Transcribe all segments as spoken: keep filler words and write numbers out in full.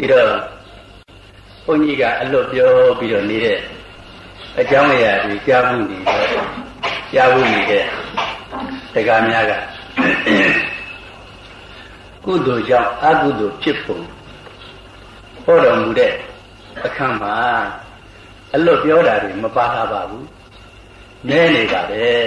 ဒီတော့ဘုန်းကြီးကအလွတ်ပြောပြီးတော့နေတဲ့အကြောင်းအရာတွေကြားမှုနေတော့ကြားမှုနေတဲ့တရားများကကုသိုလ်ကြောင့်အကုသိုလ်ဖြစ်ပုံဟောတော်မူတဲ့အခါမှာအလွတ်ပြောတာတွေမပါလာပါဘူးနည်းနေပါတယ်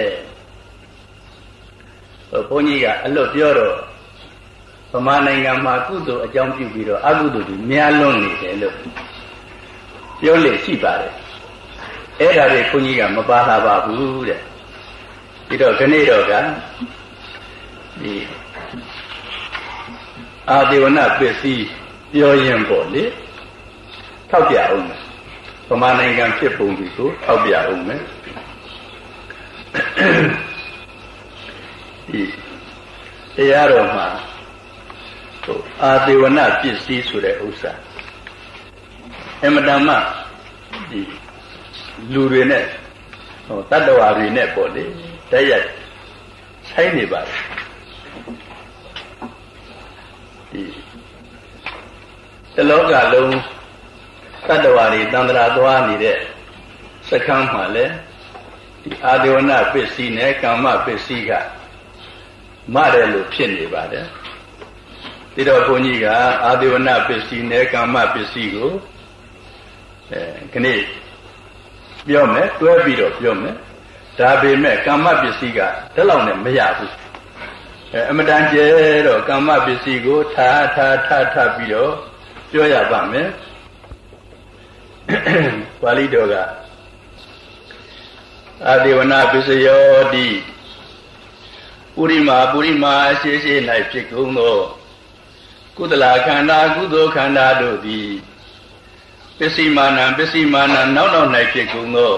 ဘုန်းကြီးကအလွတ်ပြောတော့ဗမာနိုင်ငံမှာကုသိုလ်အကြောင်းပြုပြီးတော့အကုသိုလ်တွေများလွန်းနေတယ်လို့ပြောလေရှိပါတယ်အဲ့ဒါတွေဘုန်းကြီးကမပါလာပါဘူးတဲ့ပြီးတော့ဒီနေ့တော့ကဒီအာဒေဝနာပစ္စည်းပြောရင်ပေါ့လေထောက်ပြအောင်မယ်ဗမာနိုင်ငံဖြစ်ပုံတွေကိုထောက်ပြအောင်မယ်ဒီတရားတော်မှာဟိုအာဒေဝနာပစ္စည်းဆိုတဲ့ဥစ္စာအမတမဒီလူတွေနဲ့ဟိုတတ္တဝါတွေနဲ့ပေါ့လေတရားဆိုင်နေပါတယ်ဒီတလောကလုံးတတ္တဝါတွေတန်ត្រာသွားနေတဲ့စခန်းမှာလဲဒီအာဒေဝနာပစ္စည်းနဲ့ကာမပစ္စည်းကမတယ်လို့ဖြစ်နေပါတယ်ဒီတော့ဘုန်းကြီးကအာဒေဝနာပစ္စည်းနဲ့ကာမပစ္စည်းကိုအဲခဏပြောမယ်တွဲပြီးတော့ပြောမယ်ဒါပေမဲ့ကာမပစ္စည်းကတလောက်နဲ့မရဘူးအဲအမတန်ကျဲတော့ကာမပစ္စည်းကိုထားထားထားထားပြီးတော့ပြောရပါမယ်ပါဠိတော်ကအာဒေဝနာပစ္စယောတိပုရိမာပုရိမာရှိရှိ၌ဖြစ်ကုန်သောကုသလခန္ဓာကုသိုလ်ခန္ဓာတို့သည်ပစ္စည်းမာနံပစ္စည်းမာနံနောက်နောက်၌ဖြစ်ကုန်သော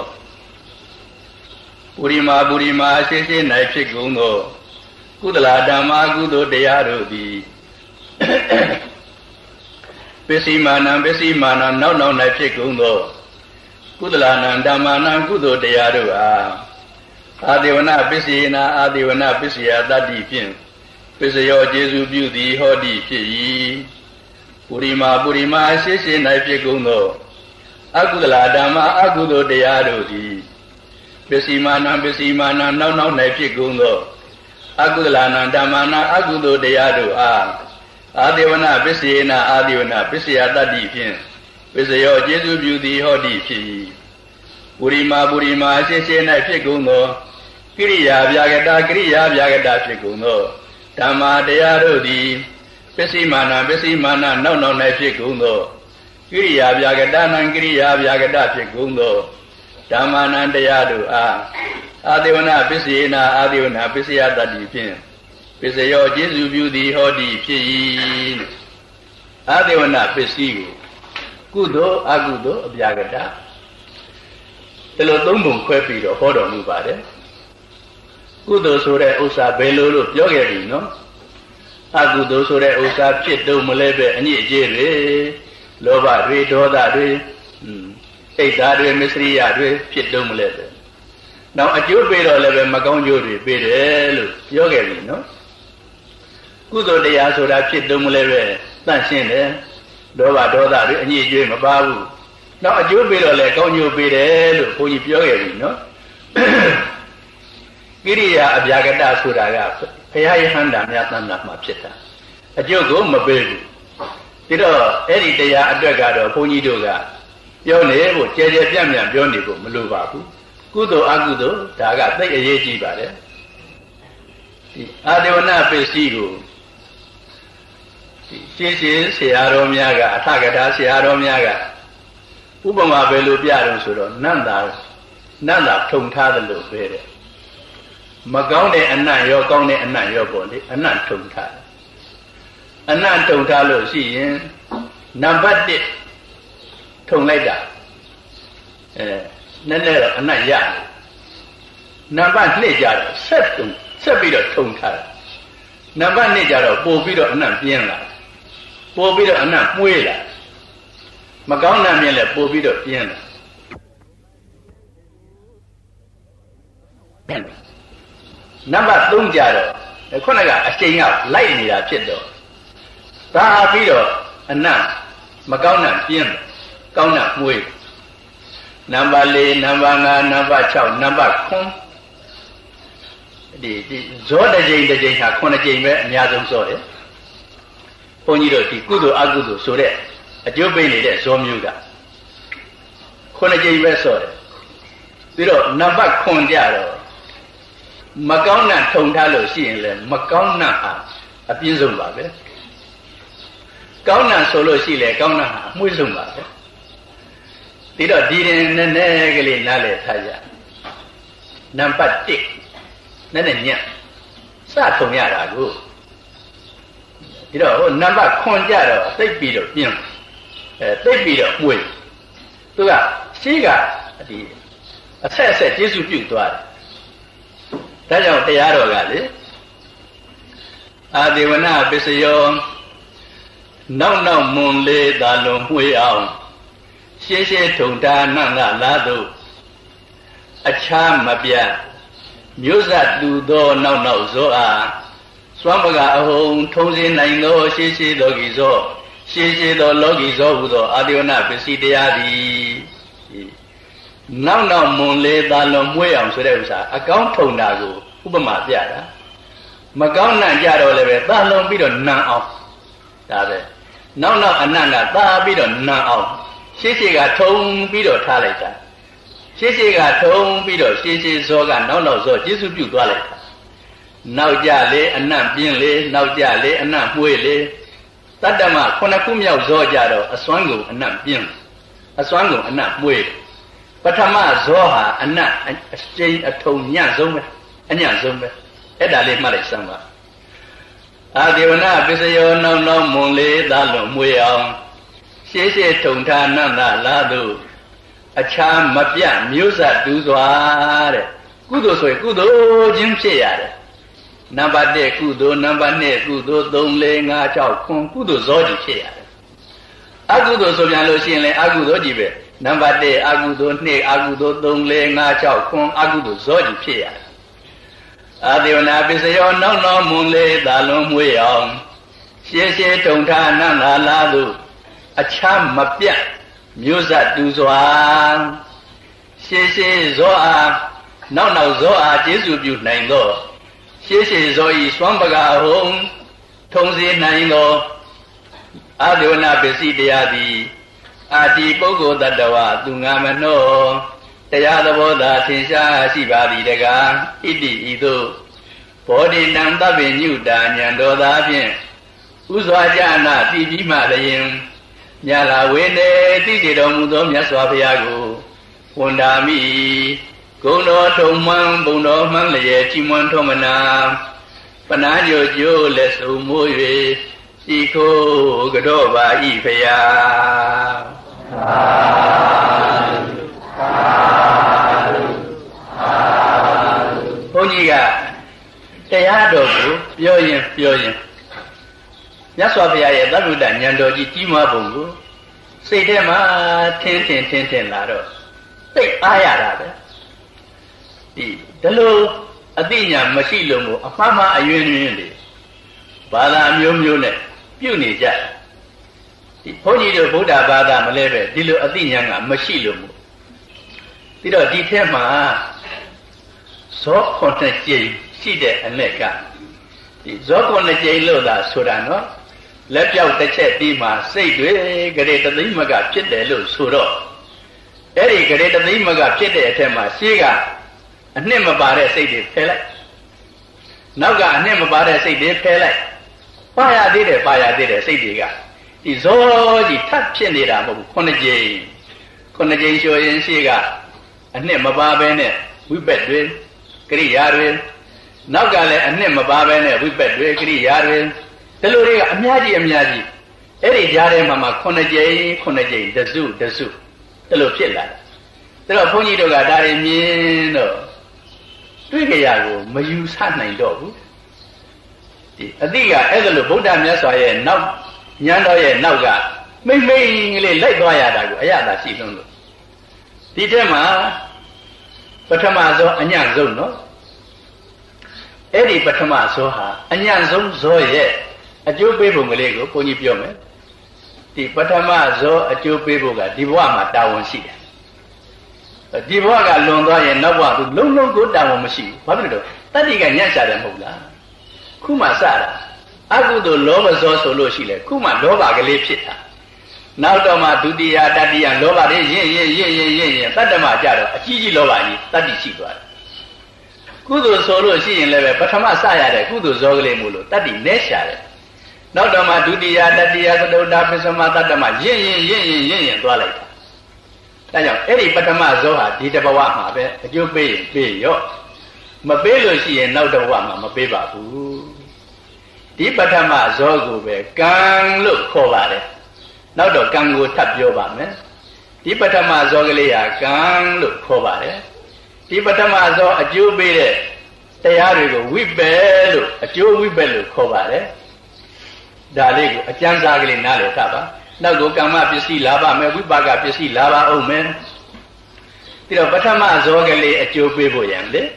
ပုရိမာပုရိမာရှိရှိ၌ဖြစ်ကုန်သောကုသလဓမ္မကုသိုလ်တရားတို့သည်ပစ္စည်းမာနံပစ္စည်းမာနံနောက်နောက်၌ဖြစ်ကုန်သောကုသလနာဓမ္မနာကုသိုလ်တရားတို့အားအာဒေဝနာပစ္စယေနာအာဒေဝနာပစ္စယတတ္တိဖြင့်ပစ္စယောကျေစုပြုသည်ဟောတိဖြစ်၏ပုရိမာပုရိမာရှိရှိ၌ဖြစ်ကုန်သောအကုသလဓမ္မအကုသိုလ်တရားတို့သည်ပစ္စည်းမာနံပစ္စည်းမာနံနောက်နောက်၌ဖြစ်ကုန်သောအကုသလနာဓမ္မနာအကုသိုလ်တရားတို့အားအာဒေဝနာပစ္စယေနာအာဒေဝနာပစ္စယတတ္တိဖြင့်ပစ္စယောကျေစုပြုသည်ဟောတိဖြစ်၏ပုရိမာပုရိမာရှိရှိ၌ဖြစ်ကုန်သောကိရိယာဗျာဂတကိရိယာဗျာဂတဖြစ်ကုန်သောဓမ္မာတရားတို့သည်ပစ္စည်းမာနပစ္စည်းမာနနောက်နောက်၌ဖြစ်ကုန်သောကိရိယာဗျာဂတနံကိရိယာဗျာဂတဖြစ်ကုန်သောဓမ္မာနံတရားတို့အားအာဒေဝနာပစ္စယေနာအာဒေဝနာပစ္စယတတ္တိဖြင့်ပစ္စယောကျေစုပြုသည်ဟောတိဖြစ်၏အာဒေဝနာပစ္စည်းကိုကုသိုလ်အကုသိုလ်အဗျာဂတဒီလိုသုံးပုံခွဲပြီးတော့ဟောတော်မူပါတယ်ကုသိုလ်ဆိုတဲ့ဥစ္စာဘယ်လိုလို့ပြောခဲ့ပြီနော်အကုသိုလ်ဆိုတဲ့ဥစ္စာဖြစ်တော့မလဲပဲအညစ်အကြေးတွေလောဘတွေဒေါသတွေစိတ်ဓာတ်တွေမစ္စရိယတွေဖြစ်တော့မလဲပဲနောက်အကျိုးပေးတော့လည်းပဲမကောင်းကျိုးတွေပေးတယ်လို့ပြောခဲ့ပြီနော်ကုသိုလ်တရားဆိုတာဖြစ်တော့မလဲပဲတန့်ရှင်းတယ်လောဘဒေါသတွေအညစ်အကြေးမပါဘူးနောက်အကျိုးပေးတော့လည်းကောင်းကျိုးပေးတယ်လို့ဘုန်းကြီးပြောခဲ့ပြီနော်ကိရိယာအဗျာဂတဆိုတာကဘုရားယဟန္တာများသံဃာမှာဖြစ်တာအကျိုးကိုမပေးဘူးဒါတော့အဲ့ဒီတရားအတွက်ကတော့ဘုန်းကြီးတို့ကပြောနေဖို့ကြဲကြဲပြန့်ပြန့်ပြောနေဖို့မလိုပါဘူးကုသိုလ်အကုသိုလ်ဒါကသိအရေးကြီးပါတယ်ဒီအာဒေဝနာပစ္စည်းကိုဒီရှင်းရှင်းဆရာတော်များကအထကထာဆရာတော်များကဥပမာပဲလို့ပြတယ်ဆိုတော့နန္တာနန္တာထုံထားတယ်လို့ပဲတဲ့မကောင်းတဲ့အနံ့ရောကောင်းတဲ့အနံ့ရောပေါ့လေအနံ့ထုံထားတယ်အနံ့ထုံထားလို့ရှိရင်နံပါတ်တစ်ထုံလိုက်တာအဲနည်းနည်းတော့အနံ့ရတယ်နံပါတ်နှစ်ကျတော့ဆက်ထုံဆက်ပြီးတော့ထုံထားတယ်နံပါတ်နှစ်ကျတော့ပို့ပြီးတော့အနံ့ပြင်းလာပို့ပြီးတော့အနံ့မွေးလာမကောင်းတဲ့မြင်လဲပို့ပြီးတော့ပြင်းလာနံပါတ်သုံးကျတော့ခုနကအချိန်ကလိုက်နေတာဖြစ်တော့ဒါပြီးတော့အနံ့မကောင်းတာပြင်းကောင်းတာမွေးနံပါတ်၄နံပါတ်၅နံပါတ်၆နံပါတ်9ဒီဒီဇောတစ်ကြိမ်တစ်ကြိမ်ဟာခုနှစ်ကြိမ်ပဲအများဆုံးစောတယ်ဘုန်းကြီးတို့ဒီကုသိုလ်အကုသိုလ်ဆိုတဲ့အကျိုးပေးနေတဲ့ဇောမျိုးကခုနှစ်ကြိမ်ပဲစောတယ်ပြီးတော့နံပါတ်9ကြတော့မကောင်းတာထုံထားလို့ရှိရင်လည်းမကောင်းတာဟာအပြင်းဆုံးပါပဲကောင်းတာဆိုလို့ရှိလေကောင်းတာဟာအမှုဆုံးပါပဲဒီတော့ဒီရင်နည်းနည်းကလေးနားလည်ထားကြနံပါတ်1နည်းနည်းညံ့စထုံရတာကိုဒီတော့ဟိုနံပါတ်9ကြတော့သိပ်ပြီးတော့ပြင်းအဲသိပ်ပြီးတော့မှုသူကရှိကဒီအဆက်အဆက်ကျေစုပြုသွားတယ်ဒါကြောင့်တရားတော်ကလေအာဒေဝနာပစ္စယောနောက်နောက်မွန်လေးသာလွန်မှွေအောင်ရှေးရှေးထုံတာနန္ဒလာတို့အခြားမပြတ်မျိုးစတူသောနောက်နောက်ဇောအားစွမ်းပကအဟုံထုံးစင်းနိုင်သောရှေးရှေးလောကီဇောရှေးရှေးသောလောကီဇောဟူသောအာဒေဝနာပစ္စည်းတရားသည်နောက်နောက်မွန်လေးသာလွန်မှွေအောင်ဆိုတဲ့ဥစ္စာအကောင်းထုံတာကိုဥပမာပြတာမကောင်းနံကြတော့လည်းပဲသာလွန်ပြီးတော့နံအောင်ဒါပဲနောက်နောက်အနန္တသာပြီးတော့နံအောင်ရှေးရှေးကထုံပြီးတော့ထားလိုက်တာရှေးရှေးကထုံပြီးတော့ရှေးရှေးဇောကနောက်နောက်ဇောကျေစုပြုသွားလိုက်တာနောက်ကြလေအနံ့ပြင်းလေနောက်ကြလေအနံ့မှွေလေတတ္တမခုနှစ်ခုမြောက်ဇောကြတော့အစွမ်းကုန်အနံ့ပြင်းအစွမ်းကုန်အနံ့မှွေပထမဇောဟာအနံ့အကျဉ်းအထုံညံ့ဆုံးပဲအညံ့ဆုံးပဲအဲ့ဒါလေးမှတ်လိုက်စမ်းပါအာဒေဝနာပစ္စယောနောက်နောက်မွန်လေးသာလွန်မှွေအောင်ရှေးရှေးထုံထားနန္ဒလာတို့အခြားမပြတ်မျိုးစတူးစွာတဲ့ကုသိုလ်ဆိုရင်ကုသိုလ်ချင်းဖြစ်ရတယ်နံပါတ်1ကုသိုလ်နံပါတ်2ကုသိုလ်3 4 5 6 9ကုသိုလ်ဇောကြီးဖြစ်ရတယ်အကုသိုလ်ဆိုပြန်လို့ရှိရင်လည်းအကုသိုလ်ကြီးပဲနံပါတ်1အကုသိုလ်2အကုသိုလ်3 4 5 6 9အကုသိုလ်ဇောကြီးဖြစ်ရတယ်အာဒေဝနာပစ္စယောနောက်နောက်မွန်လေးသာလွန်မှွေအောင်ရှေးရှေးထုံထားနန္ဒလာတို့အခြားမပြတ်မျိုးစတူစွာရှေးရှေးဇောအားနောက်နောက်ဇောအားကျေစုပြုနိုင်သောရှေးရှေးဇောဤစွမ်းပကာဟုံထုံစေနိုင်သောအာဒေဝနာပစ္စည်းတရားသည်အာတိပုဂ္ဂိုလ်တ attva သူငါမနှောတရားသဘောသာထင်ရှားရှိပါသည်တကားဣတိဤသို့ဘောဓိတံသဗ္ဗညုတာဉာဏ်တော်သာဖြင့်ဥစွာကြနာတိပြီးမှလျင်မြတ်လာဝေနေတိစေတော်မူသောမြတ်စွာဘုရားကိုဝန်တာမိဂုဏ်တော်ထုံမှန်ဘုံတော်မှန်လျက်ချီးမွမ်းထွန်းမနာပနာညိုကျိုးလက်စုံမိုး၍ဤခိုးကြောပါဤဖရာဘုန်းကြီးကတရားတော်ကိုပြောရင်ပြောရင်မြတ်စွာဘုရားရဲ့သဗ္ဗုဒ္ဓဉာဏ်တော်ကြီးကြီးမားပုံကိုစိတ်ထဲမှာထင်းထင်းထင်းထင်းလာတော့သိအားရတာပဲဒီဒါလို့အသိဉာဏ်မရှိလို့မို့အမှားမှားအယွင်းယွင်းတွေဘာသာမျိုးမျိုးနဲ့ပြုနေကြဒီဘုန်းကြီးတို့ဗုဒ္ဓဘာသာမလဲပဲဒီလိုအသိဉာဏ်ကမရှိလို့မို့ပြီးတော့ဒီထဲမှာဇောခွန်တဲ့ကျိန်ရှိတဲ့အ내ကဒီဇောခွန်တဲ့ကျိန်လို့သာဆိုတာနော်လက်ပြောက်တစ်ချက်ပြီးမှစိတ်တွေဂရေတသိမကဖြစ်တယ်လို့ဆိုတော့အဲ့ဒီဂရေတသိမကဖြစ်တဲ့အထက်မှာရှေးကအနှစ်မပါတဲ့စိတ်တွေဖယ်လိုက်နောက်ကအနှစ်မပါတဲ့စိတ်တွေဖယ်လိုက်ပါရသေးတယ်ပါရသေးတယ်စိတ်တွေကဒီဇောကြီးထပ်ဖြစ်နေတာမဟုတ်ဘူးခုနှစ်ကြိမ်ခုနှစ်ကြိမ်လျှော်ရင်ရှေးကအနှစ်မပါဘဲနဲ့ဝိပက်တွေကိရိယာတွေနောက်ကလည်းအနှစ်မပါဘဲနဲ့ဝိပက်တွေကိရိယာတွေဒီလိုတွေကအများကြီးအများကြီးအဲ့ဒီကြားထဲမှာမှခုနှစ်ကြိမ်ခုနှစ်ကြိမ်တစုတစုဒီလိုဖြစ်လာတယ်ဒါတော့ဘုန်းကြီးတို့ကဒါတွေမြင်တော့တွေ့ကြရကိုမယူဆနိုင်တော့ဘူးဒီအတိကအဲ့ဒါလို့ဗုဒ္ဓမြတ်စွာရဲ့နောက်ဉာဏ်တော်ရဲ့နောက်ကမိမ့်မိမ့်ကလေးလိုက်သွားရတာကိုအရသာရှိဆုံးလို့ဒီထဲမှာပထမဇောအညံ့ဆုံးနော်အဲ့ဒီပထမဇောဟာအညံ့ဆုံးဇောရဲ့အကျိုးပေးပုံကလေးကိုဘုန်းကြီးပြောမယ်ဒီဒီပထမဇောအကျိုးပေးဖို့ကဒီဘဝမှာတာဝန်ရှိတယ်ဒီဘဝကလွန်သွားရင်နောက်ဘဝသူလုံးလုံးကိုတာဝန်မရှိဘူးဘာဖြစ်လို့တတ္တိကညံ့ချတယ်မဟုတ်လားခုမှစတာအကုသိုလ်လောဘဇောဆိုလို့ရှိလေခုမှလောဘကလေးဖြစ်တာနောက်တော့မှဒုတိယတတိယလောဘတွေရင့်ရင့်ရင့်ရင့်ရင့်ရင့်တတ္တမကြတော့အကြီးကြီးလောဘကြီးတတ္တိရှိသွားတယ်ကုသိုလ်ဆိုလို့ရှိရင်လည်းပဲပထမစရတဲ့ကုသိုလ်ဇောကလေးမို့လို့တတ္တိနဲရှာတယ်နောက်တော့မှဒုတိယတတိယသတုတ္တပစ္စမတတ္တမရင့်ရင့်ရင့်ရင့်ရင့်ရင့်သွားလိုက်တာဒါကြောင့်အဲ့ဒီပထမဇောဟာဒီတဘဝမှာပဲအကျိုးပေးရင်ပေးရော့မပေးလို့ရှိရင်နောက်တဘဝမှာမပေးပါဘူးဒီပထမဇောကိုပဲကံလို့ခေါ်ပါတယ်နောက်တော့ကံကိုထပ်ပြောပါမယ်ဒီပထမဇောကလေးဟာကံလို့ခေါ်ပါတယ်ဒီပထမဇောအကျိုးပေးတဲ့တရားတွေကိုဝိပယ်လို့အကျိုးဝိပယ်လို့ခေါ်ပါတယ်ဒါလေးကိုအကျဉ်းစားကလေးနားလည်ထားပါနောက်ကိုကမ္မပစ္စည်းလာပါမယ်ဝိပါကပစ္စည်းလာပါအောင်မယ်ပြီးတော့ပထမဇောကလေးအကျိုးပေးဖို့ရန်လေ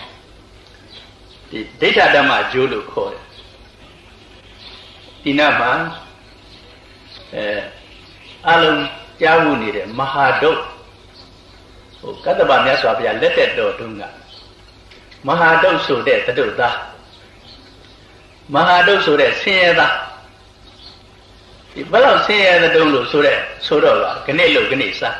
ဒီဒိဋ္ဌဓမ္မအကျိုးလို့ခေါ်တယ်ဒီနာမှာအဲအလုံးကြားမှုနေတဲ့မဟာဒုတ်ဟိုကတ္တဗမြတ်စွာဘုရားလက်သက်တော်တုန်းကမဟာဒုတ်ဆိုတဲ့သတုသားမဟာဒုတ်ဆိုတဲ့ဆင်းရဲသားဒီဘယ်လောက်ဆင်းရဲတဲ့တုံးလို့ဆိုတဲ့ဆိုတော့ကခဏလို့ခဏစား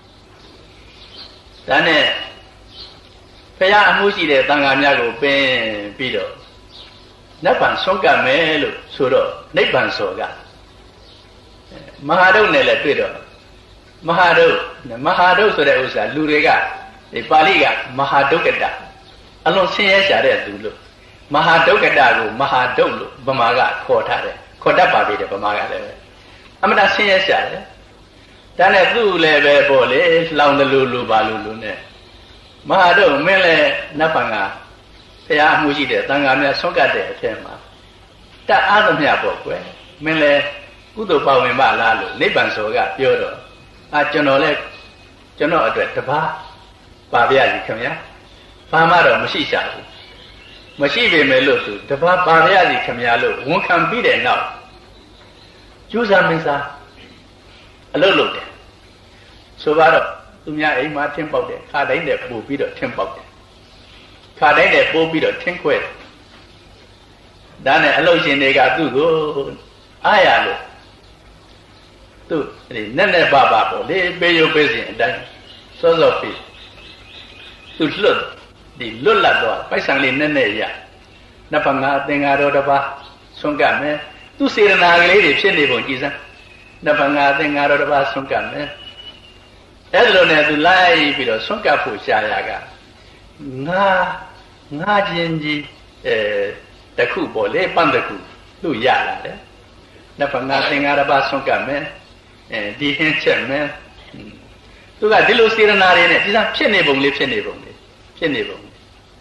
ဒါနဲ့ဘုရားအမှုရှိတဲ့သံဃာများကိုပင်ပြီးတော့နိဗ္ဗာန်ဆုံးကပ်မယ်လို့ဆိုတော့နိဗ္ဗာန်ဆိုကမဟာဒုတ်နဲ့လည်းတွေ့တော့မဟာဒုတ်မဟာဒုတ်ဆိုတဲ့ဥစ္စာလူတွေကဒီပါဠိကမဟာဒုက္ကတအလွန်ဆင်းရဲရှာတဲ့သူလို့မဟာဒုက္ကတကိုမဟာဒုတ်လို့ဗမာကခေါ်ထားတယ်ခေါ်တတ်ပါပြီတဲ့ဗမာကလည်းပဲအမှန်တဆင်းရဲရှာတယ်ဒါနဲ့သူ့လည်းပဲပေါ့လေလောင်တယ်လို့လို့ပါလို့လို့နဲ့မဟာဒုတ်မင်းလည်းနတ်ဗံကဘုရားအမှုရှိတဲ့သံဃာများဆုံးကတ်တဲ့အထက်မှာတတ်အားသမျှပေါ့ကွယ်မင်းလည်းကုသိုလ်ပါဝင်ပါလားလို့နိဗ္ဗာန်ဆိုကပြောတော့အာကျွန်တော်လည်းကျွန်တော်အတွက်တပါးပါပြရစီခင်ဗျာဘာမှတော့မရှိရှာဘူးမရှိပေမဲ့လို့သူတပါးပါပြရစီခင်ဗျာလို့ဝန်ခံပြီးတဲ့နောက်ကျူးစာမင်းစားအလုပ်လုပ်တယ်ဆိုတော့သူများအိမ်မှာထင်းပေါက်တယ်ခါတိုင်းနဲ့ပို့ပြီးတော့ထင်းပေါက်တယ်ခါတိုင်းနဲ့ပို့ပြီးတော့ထင်းခွဲတယ်ဒါနဲ့အလုပ်ရှင်တွေကသူ့ကိုအားရလို့သူဒီနဲ့နဲ့ပါပါပေါ့လေပေးရုပ်ပေးစဉ်အတိုင်းစောစောပြီးသူလွတ်ဒီလွတ်လပ်တော့ပိုက်ဆံလေးနဲ့နဲ့ရနတ်ဘငါသင်္ဃာတော်တစ်ပါးဆုံးကပ်မယ်သူစေရနာကလေးတွေဖြစ်နေပုံကြည်စမ်းနတ်ဘငါသင်္ဃာတော်တစ်ပါးဆုံးကပ်မယ်အဲ့လိုနဲ့သူလိုက်ပြီးတော့ဆုံးကပ်ဖို့ရှားရကငါငါချင်းကြီးအဲတခုပေါ့လေပန်းတခုသူ့ရလာတယ်နတ်ဘငါသင်္ဃာတစ်ပါးဆုံးကပ်မယ်အဲဒီဟင်းချက်မယ်သူကဒီလိုစေရနာတွေနဲ့ဒီစားဖြစ်နေပုံလေးဖြစ်နေပုံလေးဖြစ်နေပုံ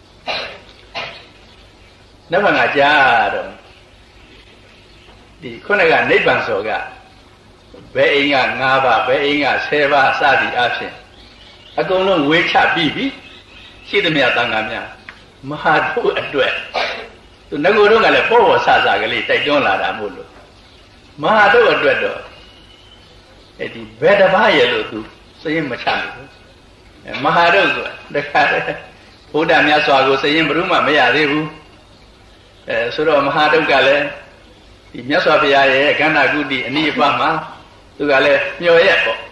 နတ်ဘငါကြားတော့ဒီခုနကနိဗ္ဗာန်ဆိုကဘယ်အိမ်က၅ပါးဘယ်အိမ်က၁၀ပါးစသည်အဖြစ်အကုန်လုံးဝေချပြီးပြီရှိသမျှသံဃာများမဟာတို့အတွက်သူငကိုတော့ကလည်းပေါ်ပေါ်ဆဆကလေးတိုက်တွန်းလာတာမို့လို့မဟာတို့အတွက်တော့အဲ့ဒီဘယ်တစ်ပါးရဲ့လို့သူစရင်မချဘူးမဟာတို့ဆိုတခါတည်းဘုရားမြတ်စွာကိုစရင်ဘယ်သူမှမရသေးဘူးအဲဆိုတော့မဟာတို့ကလည်းဒီမြတ်စွာဘုရားရဲ့ကန္နာကုတိအနိယပမှာသူကလည်းမျှော်ရက်ပေါ့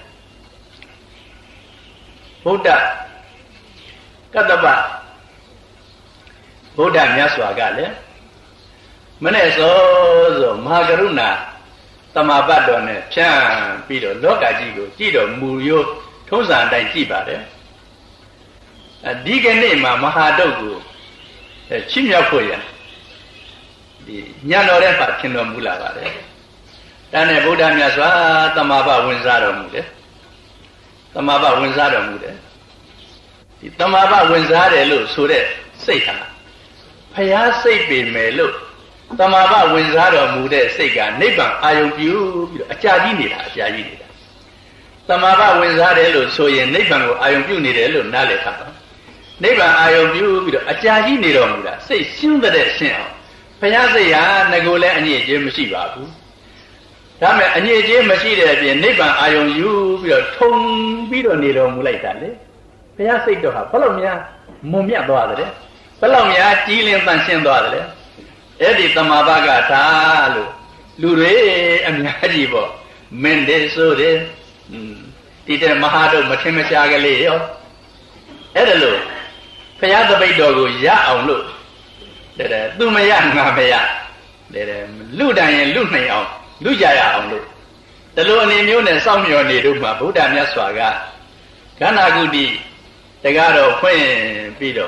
ဘုဒ္ဓကတ္တပဘုဒ္ဓမြတ်စွာကလည်းမနဲ့စောစောမဟာကရုဏာတမပတ်တော်နဲ့ဖြန့်ပြီးတော့လောကကြီးကိုကြည့်တော်မူရိုးထုံးစံအတိုင်းကြည့်ပါတယ်အဲဒီကနေ့မှာမဟာတုတ်ကိုချီးမြှောက်ဖို့ရဒီညံတော်တဲ့ပါခင်တော်မူလာပါတယ်ဒါနဲ့ဗုဒ္ဓမြတ်စွာတမဘဝင်စားတော်မူတယ်တမဘဝင်စားတော်မူတယ်ဒီတမဘဝင်စားတယ်လို့ဆိုတဲ့စိတ်ဟာဖျားစိတ်ပေမယ်လို့တမဘဝင်စားတော်မူတဲ့စိတ်ကနိဗ္ဗာန်အာယုံပြုပြီးတော့အကြာကြီးနေတာအကြာကြီးနေတာတမဘဝင်စားတယ်လို့ဆိုရင်နိဗ္ဗာန်ကိုအာယုံပြုနေတယ်လို့နားလည်ထားပါနိဗ္ဗာန်အာယုံပြုပြီးတော့အကြာကြီးနေတော်မူတာစိတ်ရှင်းတဲ့ရှင်းအောင်ဘုရားစိတ်ဟာငကိုလည်းအညစ်အကြေးမရှိပါဘူးဒါမဲ့အငြိချင်းမရှိတဲ့အပြင်နိဗ္ဗာန်အာယုံယူပြီးတော့ထုံပြီးတော့နေတော်မူလိုက်တာလေဘုရားစိတ်တော်ဟာဘယ်လောက်များမွန်မြတ်သွားတယ်ဘယ်လောက်များကြီးလင်းတန်ရှင်းသွားတယ်အဲ့ဒီတမာဘကသာလို့လူတွေအများကြီးပေါ့မင်းတွေဆိုတယ်ဒီတဲ့မဟာတို့မထင်မရှားကလေးရောအဲ့ဒါလို့ဘုရားသပိတ်တော်ကိုရအောင်လို့တဲ့တဲ့သူမရငါမရတဲ့တဲ့လူတန်ရင်လူနိုင်အောင်လူကြရအောင်လို့ဒီလိုအနေမျိုးနဲ့စောင့်မျှော်နေတို့မှာဗုဒ္ဓမြတ်စွာကကန္နာကုတိတကားတော့ဖွင့်ပြီးတော့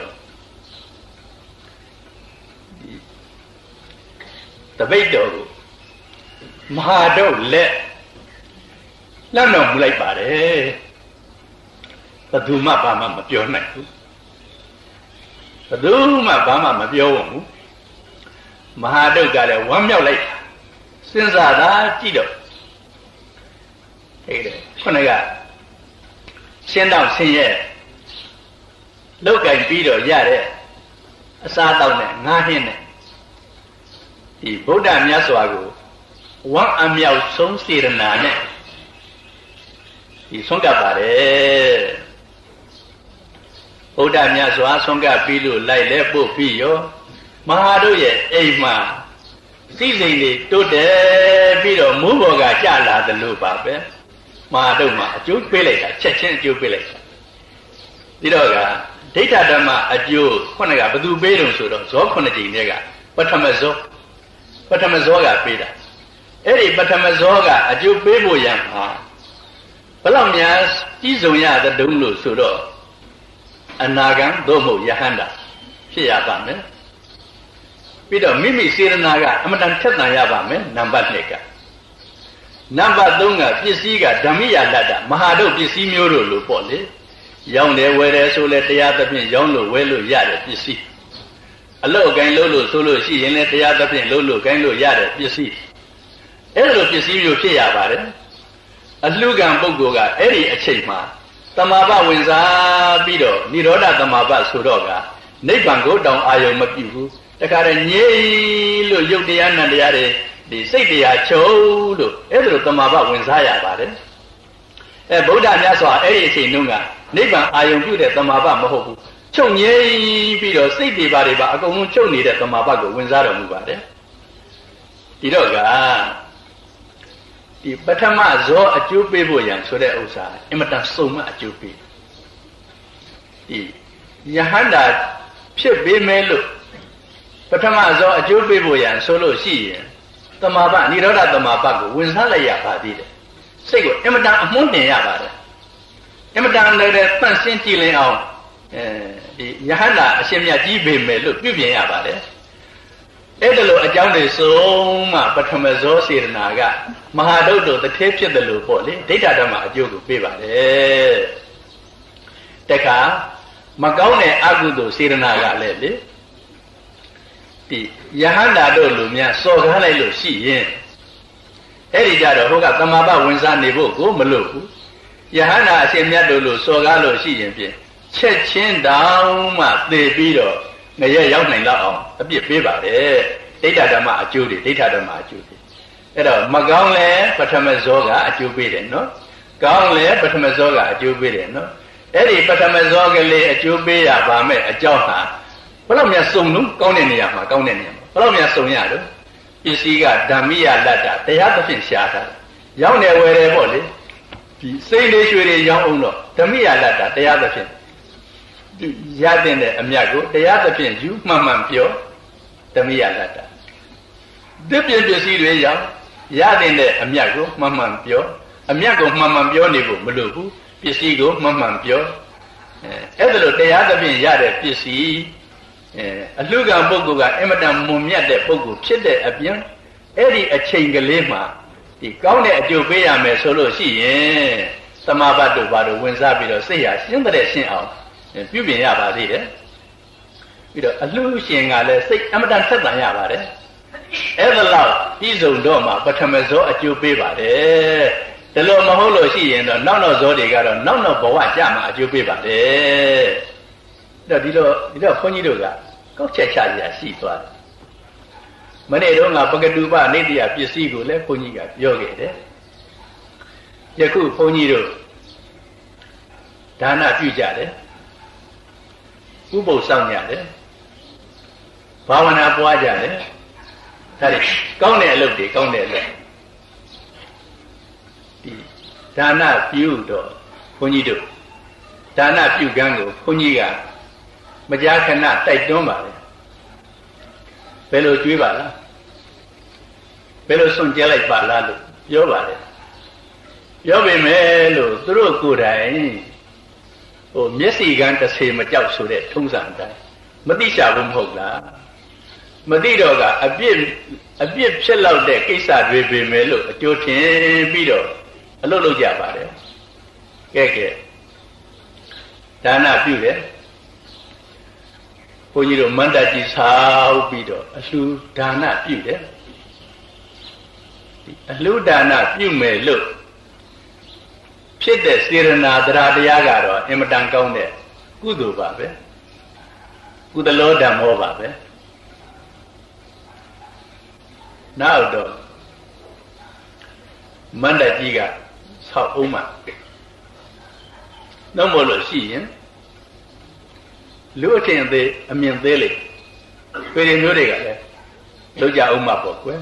တပိတ်တော်ကိုမဟာတို့လက်လှမ်းတော်မူလိုက်ပါတယ်ဘယ်သူမှဘာမှမပြောနိုင်ဘူးဘယ်သူမှဘာမှမပြောဘူးမဟာဒုက္ခလည်းဝမ်းမြောက်လိုက်တာစဉ်းစားတာကြည့်တော့ဟဲ့တယ်ခုနကရှင်းတော့ဆင်းရဲလောက်ကင်ပြီးတော့ရတဲ့အစားတောက်နဲ့ငါးဟင်းနဲ့ဒီဗုဒ္ဓမြတ်စွာကိုဝမ်းအမြောက်ဆုံးစေရနာနဲ့ဒီဆုံးကပ်ပါတယ်ဗုဒ္ဓမြတ်စွာဆုံးကပ်ပြီးလို့လိုက်လဲပို့ပြီးရောမဟာတို့ရဲ့အိမ်မှာစိစိမ်တွေတိုးတယ်ပြီးတော့မိုးပေါ်ကကျလာတယ်လို့ပါပဲမဟာတို့မှာအကျိုးပေးလိုက်တာချက်ချင်းအကျိုးပေးလိုက်တာပြီးတော့ကဒိဋ္ဌဓမ္မအကျိုးခုနကဘသူပေးတုံဆိုတော့ဇောခုနှစ်ကြိမ်တည်းကပထမဇောပထမဇောကပေးတာအဲ့ဒီပထမဇောကအကျိုးပေးဖို့ရမှာဘယ်လောက်များကြီးစုံရတဲ့တုံးလို့ဆိုတော့အနာဂံသို့မဟုတ်ယဟန္တာဖြစ်ရပါမယ်ပြီးတော့မိမိစေရနာကအမတန်ထက်သန်ရပါမယ်နံပါတ်နှစ်ကနံပါတ်သုံးကပစ္စည်းကဓမ္မိယလတ္တမဟာတို့ပစ္စည်းမျိုးတို့လို့ပေါ့လေရောင်းတယ်ဝယ်တယ်ဆိုလဲတရားသဖြင့်ရောင်းလို့ဝယ်လို့ရတဲ့ပစ္စည်းအလို့ကိုင်းလို့လို့ဆိုလို့ရှိရင်လည်းတရားသဖြင့်လို့လို့ကိုင်းလို့ရတဲ့ပစ္စည်းအဲ့လိုပစ္စည်းမျိုးဖြစ်ရပါတယ်အလှကံပုဂ္ဂိုလ်ကအဲ့ဒီအချိန်မှာတမာပဝင်စားပြီးတော့និရောဓတမာပဆိုတော့ကနိဗ္ဗာန်ကိုတောင်အာယုံမပြုဘူးတခါတည်းငြိလို့ယုတ်တရားနံတရားတွေဒီစိတ်တရားချုပ်လို့အဲ့ဒါလိုတမာပဝင်စားရပါတယ်အဲဗုဒ္ဓမြတ်စွာအဲ့ဒီအချိန်တုန်းကနိဗ္ဗာန်အာယုံပြုတဲ့တမာပမဟုတ်ဘူးချုပ်ငြိပြီးတော့စိတ်တွေပါတွေပါအကုန်လုံးချုပ်နေတဲ့တမာပကိုဝင်စားတော်မူပါတယ်ဒီတော့ကဒီပထမဇောအကျိုးပေးဖို့ရန်ဆိုတဲ့ဥစ္စာအင်မတန်စုံမအကျိုးပေးဒီယဟန္တာဖြစ်ပေးမယ်လို့ပထမဇောအကျိုးပေးဖို့ရန်ဆိုလို့ရှိရင်တမာပនិရောဓတမာပကိုဝင်စားလိုက်ရပါသေးတယ်စိတ်ကိုအင်မတန်အမွှန်းတင်ရပါတယ်အင်မတန်လည်းတန့်ရှင်းကြည်လင်အောင်အဲဒီယဟန္တာအရှင်မြတ်ကြီးပေးမယ်လို့ပြုပြင်ရပါတယ်အဲ့ဒါလိုအကြောင်းတွေဆုံးမှပထမဇောစေရနာကမဟာဒုတ်တို့တစ်သေးဖြစ်တယ်လို့ပေါ့လေဒိဋ္ဌဓမ္မအကျိုးကိုပေးပါတယ်တခါမကောင်းတဲ့အကုသိုလ်စေရနာကလည်းလေဒီယဟန္တာတို့လူများစော်ကားလိုက်လို့ရှိရင်အဲ့ဒီကြတော့ဟိုကတမာပဝင်စားနေဖို့ကိုမလို့ဘူးယဟန္တာအရှင်မြတ်တို့လူစော်ကားလို့ရှိရင်ဖြင့်ချက်ချင်းတောင်မှသေပြီးတော့ငရဲရောက်နိုင်လောက်အောင်အပြစ်ပေးပါတယ်ဒိဋ္ဌဓမ္မအကျိုးတွေဒိဋ္ဌဓမ္မအကျိုးတွေအဲ့တော့မကောင်းလဲပထမဇောကအကျိုးပေးတယ်နော်ကောင်းလဲပထမဇောကအကျိုးပေးတယ်နော်အဲ့ဒီပထမဇောကလေးအကျိုးပေးရပါမယ်အကြောင်းဟာဘယ်လောက်များစုံလို့ကောင်းတဲ့နေရာမှာကောင်းတဲ့နေရာမှာဘယ်လောက်များစုံရလို့ပစ္စည်းကဓမ္မိယလတ္တတရားသဖြင့်ရှားတာရောင်းတယ်ဝယ်တယ်ပေါ့လေဒီစိတ်လေးရွှေတွေရောင်းအောင်တော့ဓမ္မိယလတ္တတရားသဖြင့်ရတဲ့အမြတ်ကိုတရားသဖြင့်ယူမှန်မှန်ပြောဓမ္မိယလတ္တဒီပြပစ္စည်းတွေရောင်းရတဲ့အမြတ်ကိုမှန်မှန်ပြောအမြတ်ကိုမှန်မှန်ပြောနေဖို့မလိုဘူးပစ္စည်းကိုမှန်မှန်ပြောအဲအဲ့ဒါလိုတရားသဖြင့်ရတဲ့ပစ္စည်းအဲအလှကံပုဂ္ဂိုလ်ကအင်မတန်မွန်မြတ်တဲ့ပုဂ္ဂိုလ်ဖြစ်တဲ့အပြင်အဲ့ဒီအချိန်ကလေးမှာဒီကောင်းတဲ့အကျိုးပေးရမယ်ဆိုလို့ရှိရင်သမာဘတ်တို့ဘာလို့ဝင်စားပြီးတော့စိတ်ဟာရှင်းတဲ့ရှင်းအောင်ပြုပြင်ရပါသေးတယ်ပြီးတော့အလှရှင်ကလည်းစိတ်အမတန်ဆက်တန်ရပါတယ်အဲ့ဒါလောက်ပြီးဆုံးတော့မှပထမဇောအကျိုးပေးပါတယ်ဒါလို့မဟုတ်လို့ရှိရင်တော့နောက်နောက်ဇောတွေကတော့နောက်နောက်ဘဝကြမှာအကျိုးပေးပါတယ်အဲ့တော့ဒီလိုဒီတော့ခွန်ကြီးတို့ကကောက်ချက်ချစရာရှိသွားတယ်မနေ့တော့ငါပကတူပနေတရားပစ္စည်းကိုလည်းဘုန်းကြီးကပြောခဲ့တယ်ယခုဘုန်းကြီးတို့ဒါနပြုကြတယ်ဥပုသ်ဆောင်ကြတယ်ဘာဝနာပွားကြတယ်ဒါတွေကောင်းတဲ့အလုပ်တွေကောင်းတဲ့အလုပ်ဒီဒါနပြုတော့ဘုန်းကြီးတို့ဒါနပြုကံကိုဘုန်းကြီးကမကြာခဏတိုက်တွန်းပါလေဘယ်လိုကြွေးပါလားဘယ်လိုစွန့်ကြဲလိုက်ပါလားလို့ပြောပါလေပြောပေမဲ့လို့သူတို့ကိုယ်တိုင်ဟိုမျက်စိကန်းတစ်စေမကြောက်ဆိုတဲ့ထုံးစံအတိုင်းမသိချဘူးမဟုတ်လားမသိတော့ကအပြစ်အပြစ်ဖြစ်လောက်တဲ့ကိစ္စတွေပေမဲ့လို့အကျိုးထင်ပြီးတော့အလုပ်လုပ်ကြပါတယ်ကဲကဲဒါနပြုတယ်ဘုန်းကြီးတို့မန္တကြီးဆောက်ပြီးတော့အလှူဒါနပြုတယ်အလှူဒါနပြုမယ်လို့ဖြစ်တဲ့စေရနာတရားတရားကတော့အင်မတန်ကောင်းတဲ့ကုသိုလ်ပါပဲကုသလောဓမ္မောပါပဲနောက်တော့မန္တကြီးကဆောက်အောင်မှာတော့မလို့ရှိရင်လူအထင်သေးအမြင်သေးလေပြည်ရမျိုးတွေကလည်းလောက်ကြအောင်မှာပေါ့ကွယ်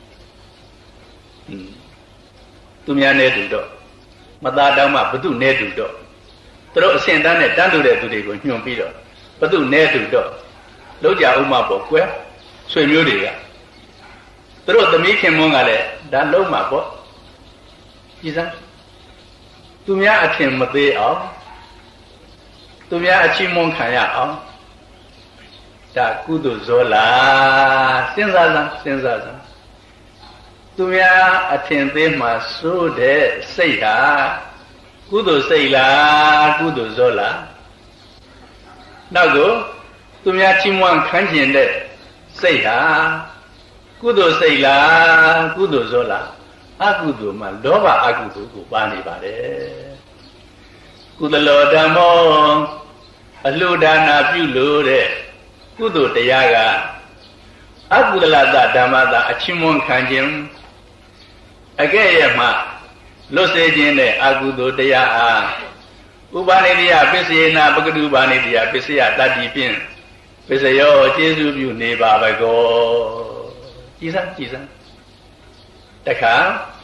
သူများနဲ့တူတော့မသားတောင်းမှဘသူနဲ့တူတော့သူတို့အစင်တန်းနဲ့တန်းတူတဲ့သူတွေကိုညွှန်ပြီးတော့ဘသူနဲ့တူတော့လောက်ကြအောင်မှာပေါ့ကွယ်ဆွေမျိုးတွေကသူတို့သမီးခင်မွန်းကလည်းဒါလုံးမှာပေါ့ကြည်စမ်းသူများအထင်မသေးအောင်သူများအချီးမွမ်းခံရအောင်ဒါကုသိုလ်ဇောလားစဉ်းစားစမ်းစဉ်းစားစမ်းသူများအထင်သေးမှစိုးတဲ့စိတ်ဟာကုသိုလ်စိတ်လားကုသိုလ်ဇောလားနောက်ကိုသူများချီးမွမ်းခံကျင်တဲ့စိတ်ဟာကုသိုလ်စိတ်လားကုသိုလ်ဇောလားအကုသိုလ်မှာလောဘအကုသိုလ်ကိုပါနေပါတယ်ကုသလောဓမ္မောအလှူဒါနပြုလို့တဲ့ကုသိုလ်တရားကအကုသလတဓမ္မတာအချင်းမွန်ခံခြင်းအကဲ့ရဲ့မှလွတ်စေခြင်းတဲ့အကုသိုလ်တရားအားဥပါနေတိယပစ္စယေနာပကတုပါနေတိယပစ္စယတတ္တိဖြင့်ပစ္စယောကျေစုပြုနေပါဘကောကြည်စမ်းကြည်စမ်းတခါ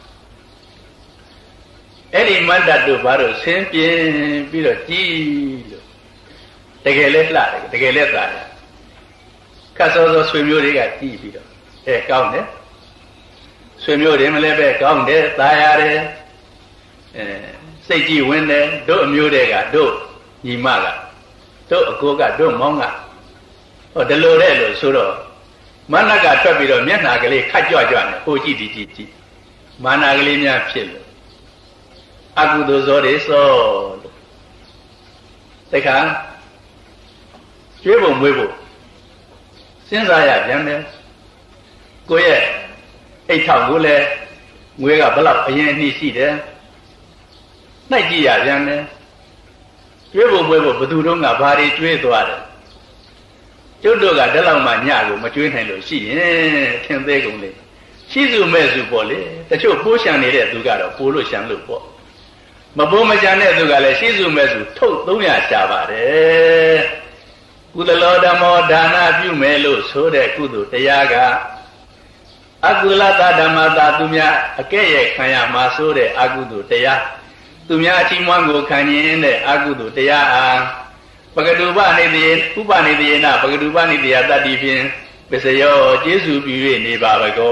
အဲ့ဒီမန္တတို့ဘာလို့ဆင်းပြင်းပြီးတော့ကြည်လို့တကယ်လဲလှတယ်တကယ်လဲသာတယ်ခတ်စောစောဆွေမျိုးတွေကကြည်ပြီးတော့အဲကောင်းတယ်ဆွေမျိုးတွေမလဲပဲကောင်းတယ်သာရတယ်အဲစိတ်ကြည်ဝင်တယ်တို့အမျိုးတွေကတို့ညီမကတို့အကိုကတို့မောင်းကဟောဒီလိုတဲ့လို့ဆိုတော့မနကထွက်ပြီးတော့မျက်နှာကလေးခတ်ကြွကြွနဲ့ဟိုကြည့်ဒီကြည့်ကြည့်မာနာကလေးများဖြစ်လို့အကုသိုလ်ဇောတွေစောလို့တခါကျွေးဖို့မွေးဖို့စဉ်းစားရပြန်တယ်ကိုယ့်ရဲ့အိတ်ထောင်ကိုလည်းငွေကဘလောက်အရင်အနှိရှိတယ်နှိုက်ကြည့်ရပြန်တယ်ကျွေးဖို့မွေးဖို့ဘသူတို့ကဘာတွေကျွေးသွားတယ်ကျုပ်တို့ကတလောက်မှညကိုမကျွေးနိုင်လို့ရှိရင်ထင်သေးကုန်လေရှိစုမဲ့စုပေါ့လေတချို့ပိုးရှံနေတဲ့သူကတော့ပိုးလို့ရှံလို့ပေါ့မပိုးမရှံတဲ့သူကလည်းရှိစုမဲ့စုထုတ်သုံးရရှာပါတယ်ကုသလောဓမ္မောဒါနပြုမယ်လို့ဆိုတဲ့ကုသိုလ်တရားကအကုသလတဓမ္မတာသူများအကဲ့ရဲ့ခံရမှာဆိုတဲ့အကုသိုလ်တရားသူများအချီးမွမ်းကိုခံရင်တဲ့အကုသိုလ်တရားအားပကတုပနေတိဥပနေတိနာပကတုပနေတိယတတ္တိဖြင့်ပစ္စယောကျေစုပြု၍နေပါဘကော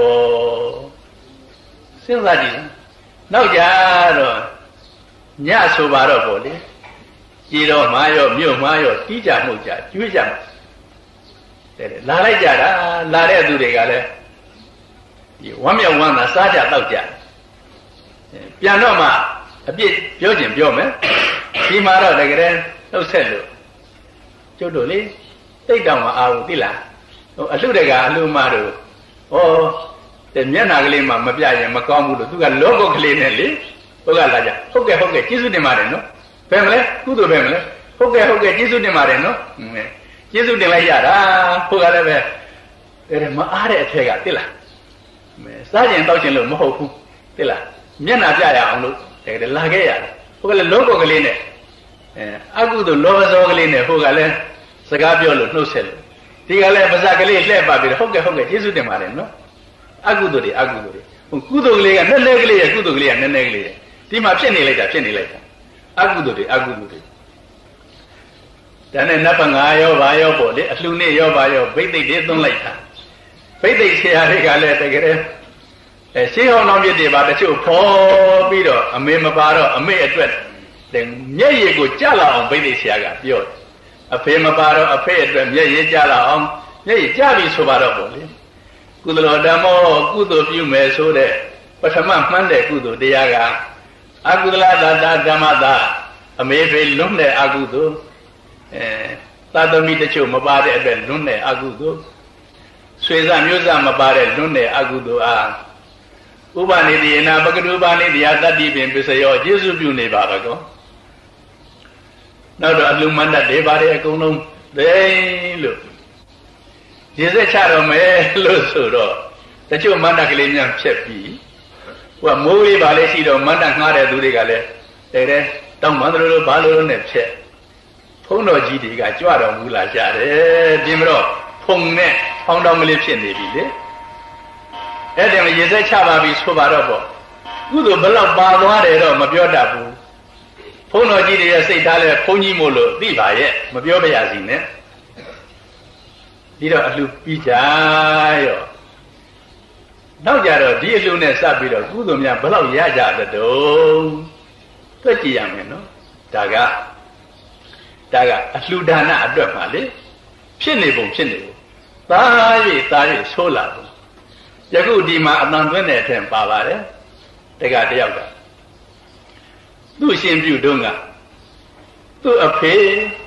စဉ်းစားကြည့်နောက်ကြတော့ညဆိုပါတော့ပေါ့လေကြည်တော့မာရောမြို့မာရောတီးကြမှုကြကျွေးကြမှာတဲ့လာလိုက်ကြတာလာတဲ့သူတွေကလည်းဒီဝမ်းမြောက်ဝမ်းသာစားကြတောက်ကြပြန်တော့မှအပြစ်ပြောခြင်းပြောမယ်ဒီမှာတော့တကယ်နှုတ်ဆက်လို့ကျုပ်တို့လေတိတ်တောင်မအားဘူးသိလားဟိုအလှတဲ့ကအလှမတို့ဩတဲ့မျက်နှာကလေးမှမပြရင်မကောင်းဘူးလို့သူကလောကုတ်ကလေးနဲ့လေဘုရားလာကြဟုတ်ကဲ့ဟုတ်ကဲ့ကျေးဇူးတင်ပါတယ်နော်ဘယ်မလဲကုသိုလ်ပဲမလဲဟုတ်ကဲ့ဟုတ်ကဲ့ကျေးဇူးတင်ပါတယ်နော်ကျေးဇူးတင်လိုက်ရတာဘုရားလည်းပဲတယ်မအားတဲ့အထက်ကတိလားစားကျင်တောက်ကျင်လို့မဟုတ်ဘူးတိလားမျက်နှာပြရအောင်လို့တကယ်လာခဲ့ရတယ်ဟိုကလည်းလောကကလေးနဲ့အဲအကုသို့လောဘဇောကလေးနဲ့ဟိုကလည်းစကားပြောလို့နှုတ်ဆက်လို့ဒီကလည်းပါဇက်ကလေးလှည့်ပါပြီးတော့ဟုတ်ကဲ့ဟုတ်ကဲ့ကျေးဇူးတင်ပါတယ်နော်အကုသို့တွေအကုသို့တွေဟိုကုသိုလ်ကလေးကနည်းနည်းကလေးရကုသိုလ်ကလေးကနည်းနည်းကလေးရဒီမှာဖြစ်နေလိုက်တာဖြစ်နေလိုက်တာအကုသို့တွေအကုသို့တွေဒါနဲ့နတ်ဘငါရောဘာရောပေါ့လေအလှနဲ့ရောဘာရောဘိသိက်တွေသွန်းလိုက်တာဘိသိက်ဆရာတွေကလည်းတကယ်အဲရှင်းအောင်အောင်ပြစ်တွေပါတချို့ဖော်ပြီးတော့အမေမပါတော့အမေအတွက်မျက်ရည်ကိုကြလာအောင်ဘိသိက်ဆရာကပြောတယ်အဖေမပါတော့အဖေအတွက်မျက်ရည်ကြလာအောင်မျက်ရည်ကြပြီဆိုပါတော့ပေါ့လေကုသလောဓမ္မောကုသိုလ်ပြုမယ်ဆိုတဲ့ပထမမှန်းတဲ့ကုသိုလ်တရားကအကုသလသာတာဓမ္မသာအမေဖေလွန်းတဲ့အကုသိုလ်အဲသာသမီတချို့မပါတဲ့အတွက်လွန်းတဲ့အကုသိုလ်ဆွေစမျိုးစမပါတဲ့လွန်းတဲ့အကုသိုလ်အားဥပနိတိယနာပကတုပါနိတရားတတ္တိပင်ပစ္စယောကျေစုပြုနေပါတော့ကောနောက်တော့အလူမန္တတွေပါတယ်အကုန်လုံးသိလို့ရေစက်ချတော့မယ်လို့ဆိုတော့တချို့မန္တကလေးများဖြက်ပြီးဟိုကမိုးလေးပါလေရှိတော့မန္တငှားတဲ့သူတွေကလည်းတဲတဲတောင်းမန္တလို့ဘာလို့နဲ့ဖြက်ဖုံးတော်ကြီးတွေကကြွတော်မူလာကြတယ်ပြင်မတော့ဖုံနဲ့ဖောင်းတော်ကလေးဖြစ်နေပြီလေအဲ့ဒီမှာရေစက်ချပါပြီဆိုပါတော့ပေါ့ကုသိုလ်ဘလောက်ပါသွားတယ်တော့မပြောတတ်ဘူးဖုံးတော်ကြီးတွေရဲ့စိတ်ထားလဲဘုန်းကြီးမို့လို့သိပါရဲ့မပြောပါရစီနဲ့ဒီတော့အလှပြီးကြရောနောက်ကြတော့ဒီအလှနဲ့စပ်ပြီးတော့ကုသိုလ်များဘလောက်ရကြတဲ့တုံးတွက်ကြည့်ရမယ်နော်ဒါကဒါကအလှဒါနအတွက်ပါလေဖြစ်နေပုံဖြစ်နေပုံသာ၍သာ၍ဆိုးလာပုံယခုဒီမှာအတန်သွင်းတဲ့အထက်ပါပါတယ်တကတယောက်ကသူ့ရှင်ပြုတုံးကသူ့အဖေ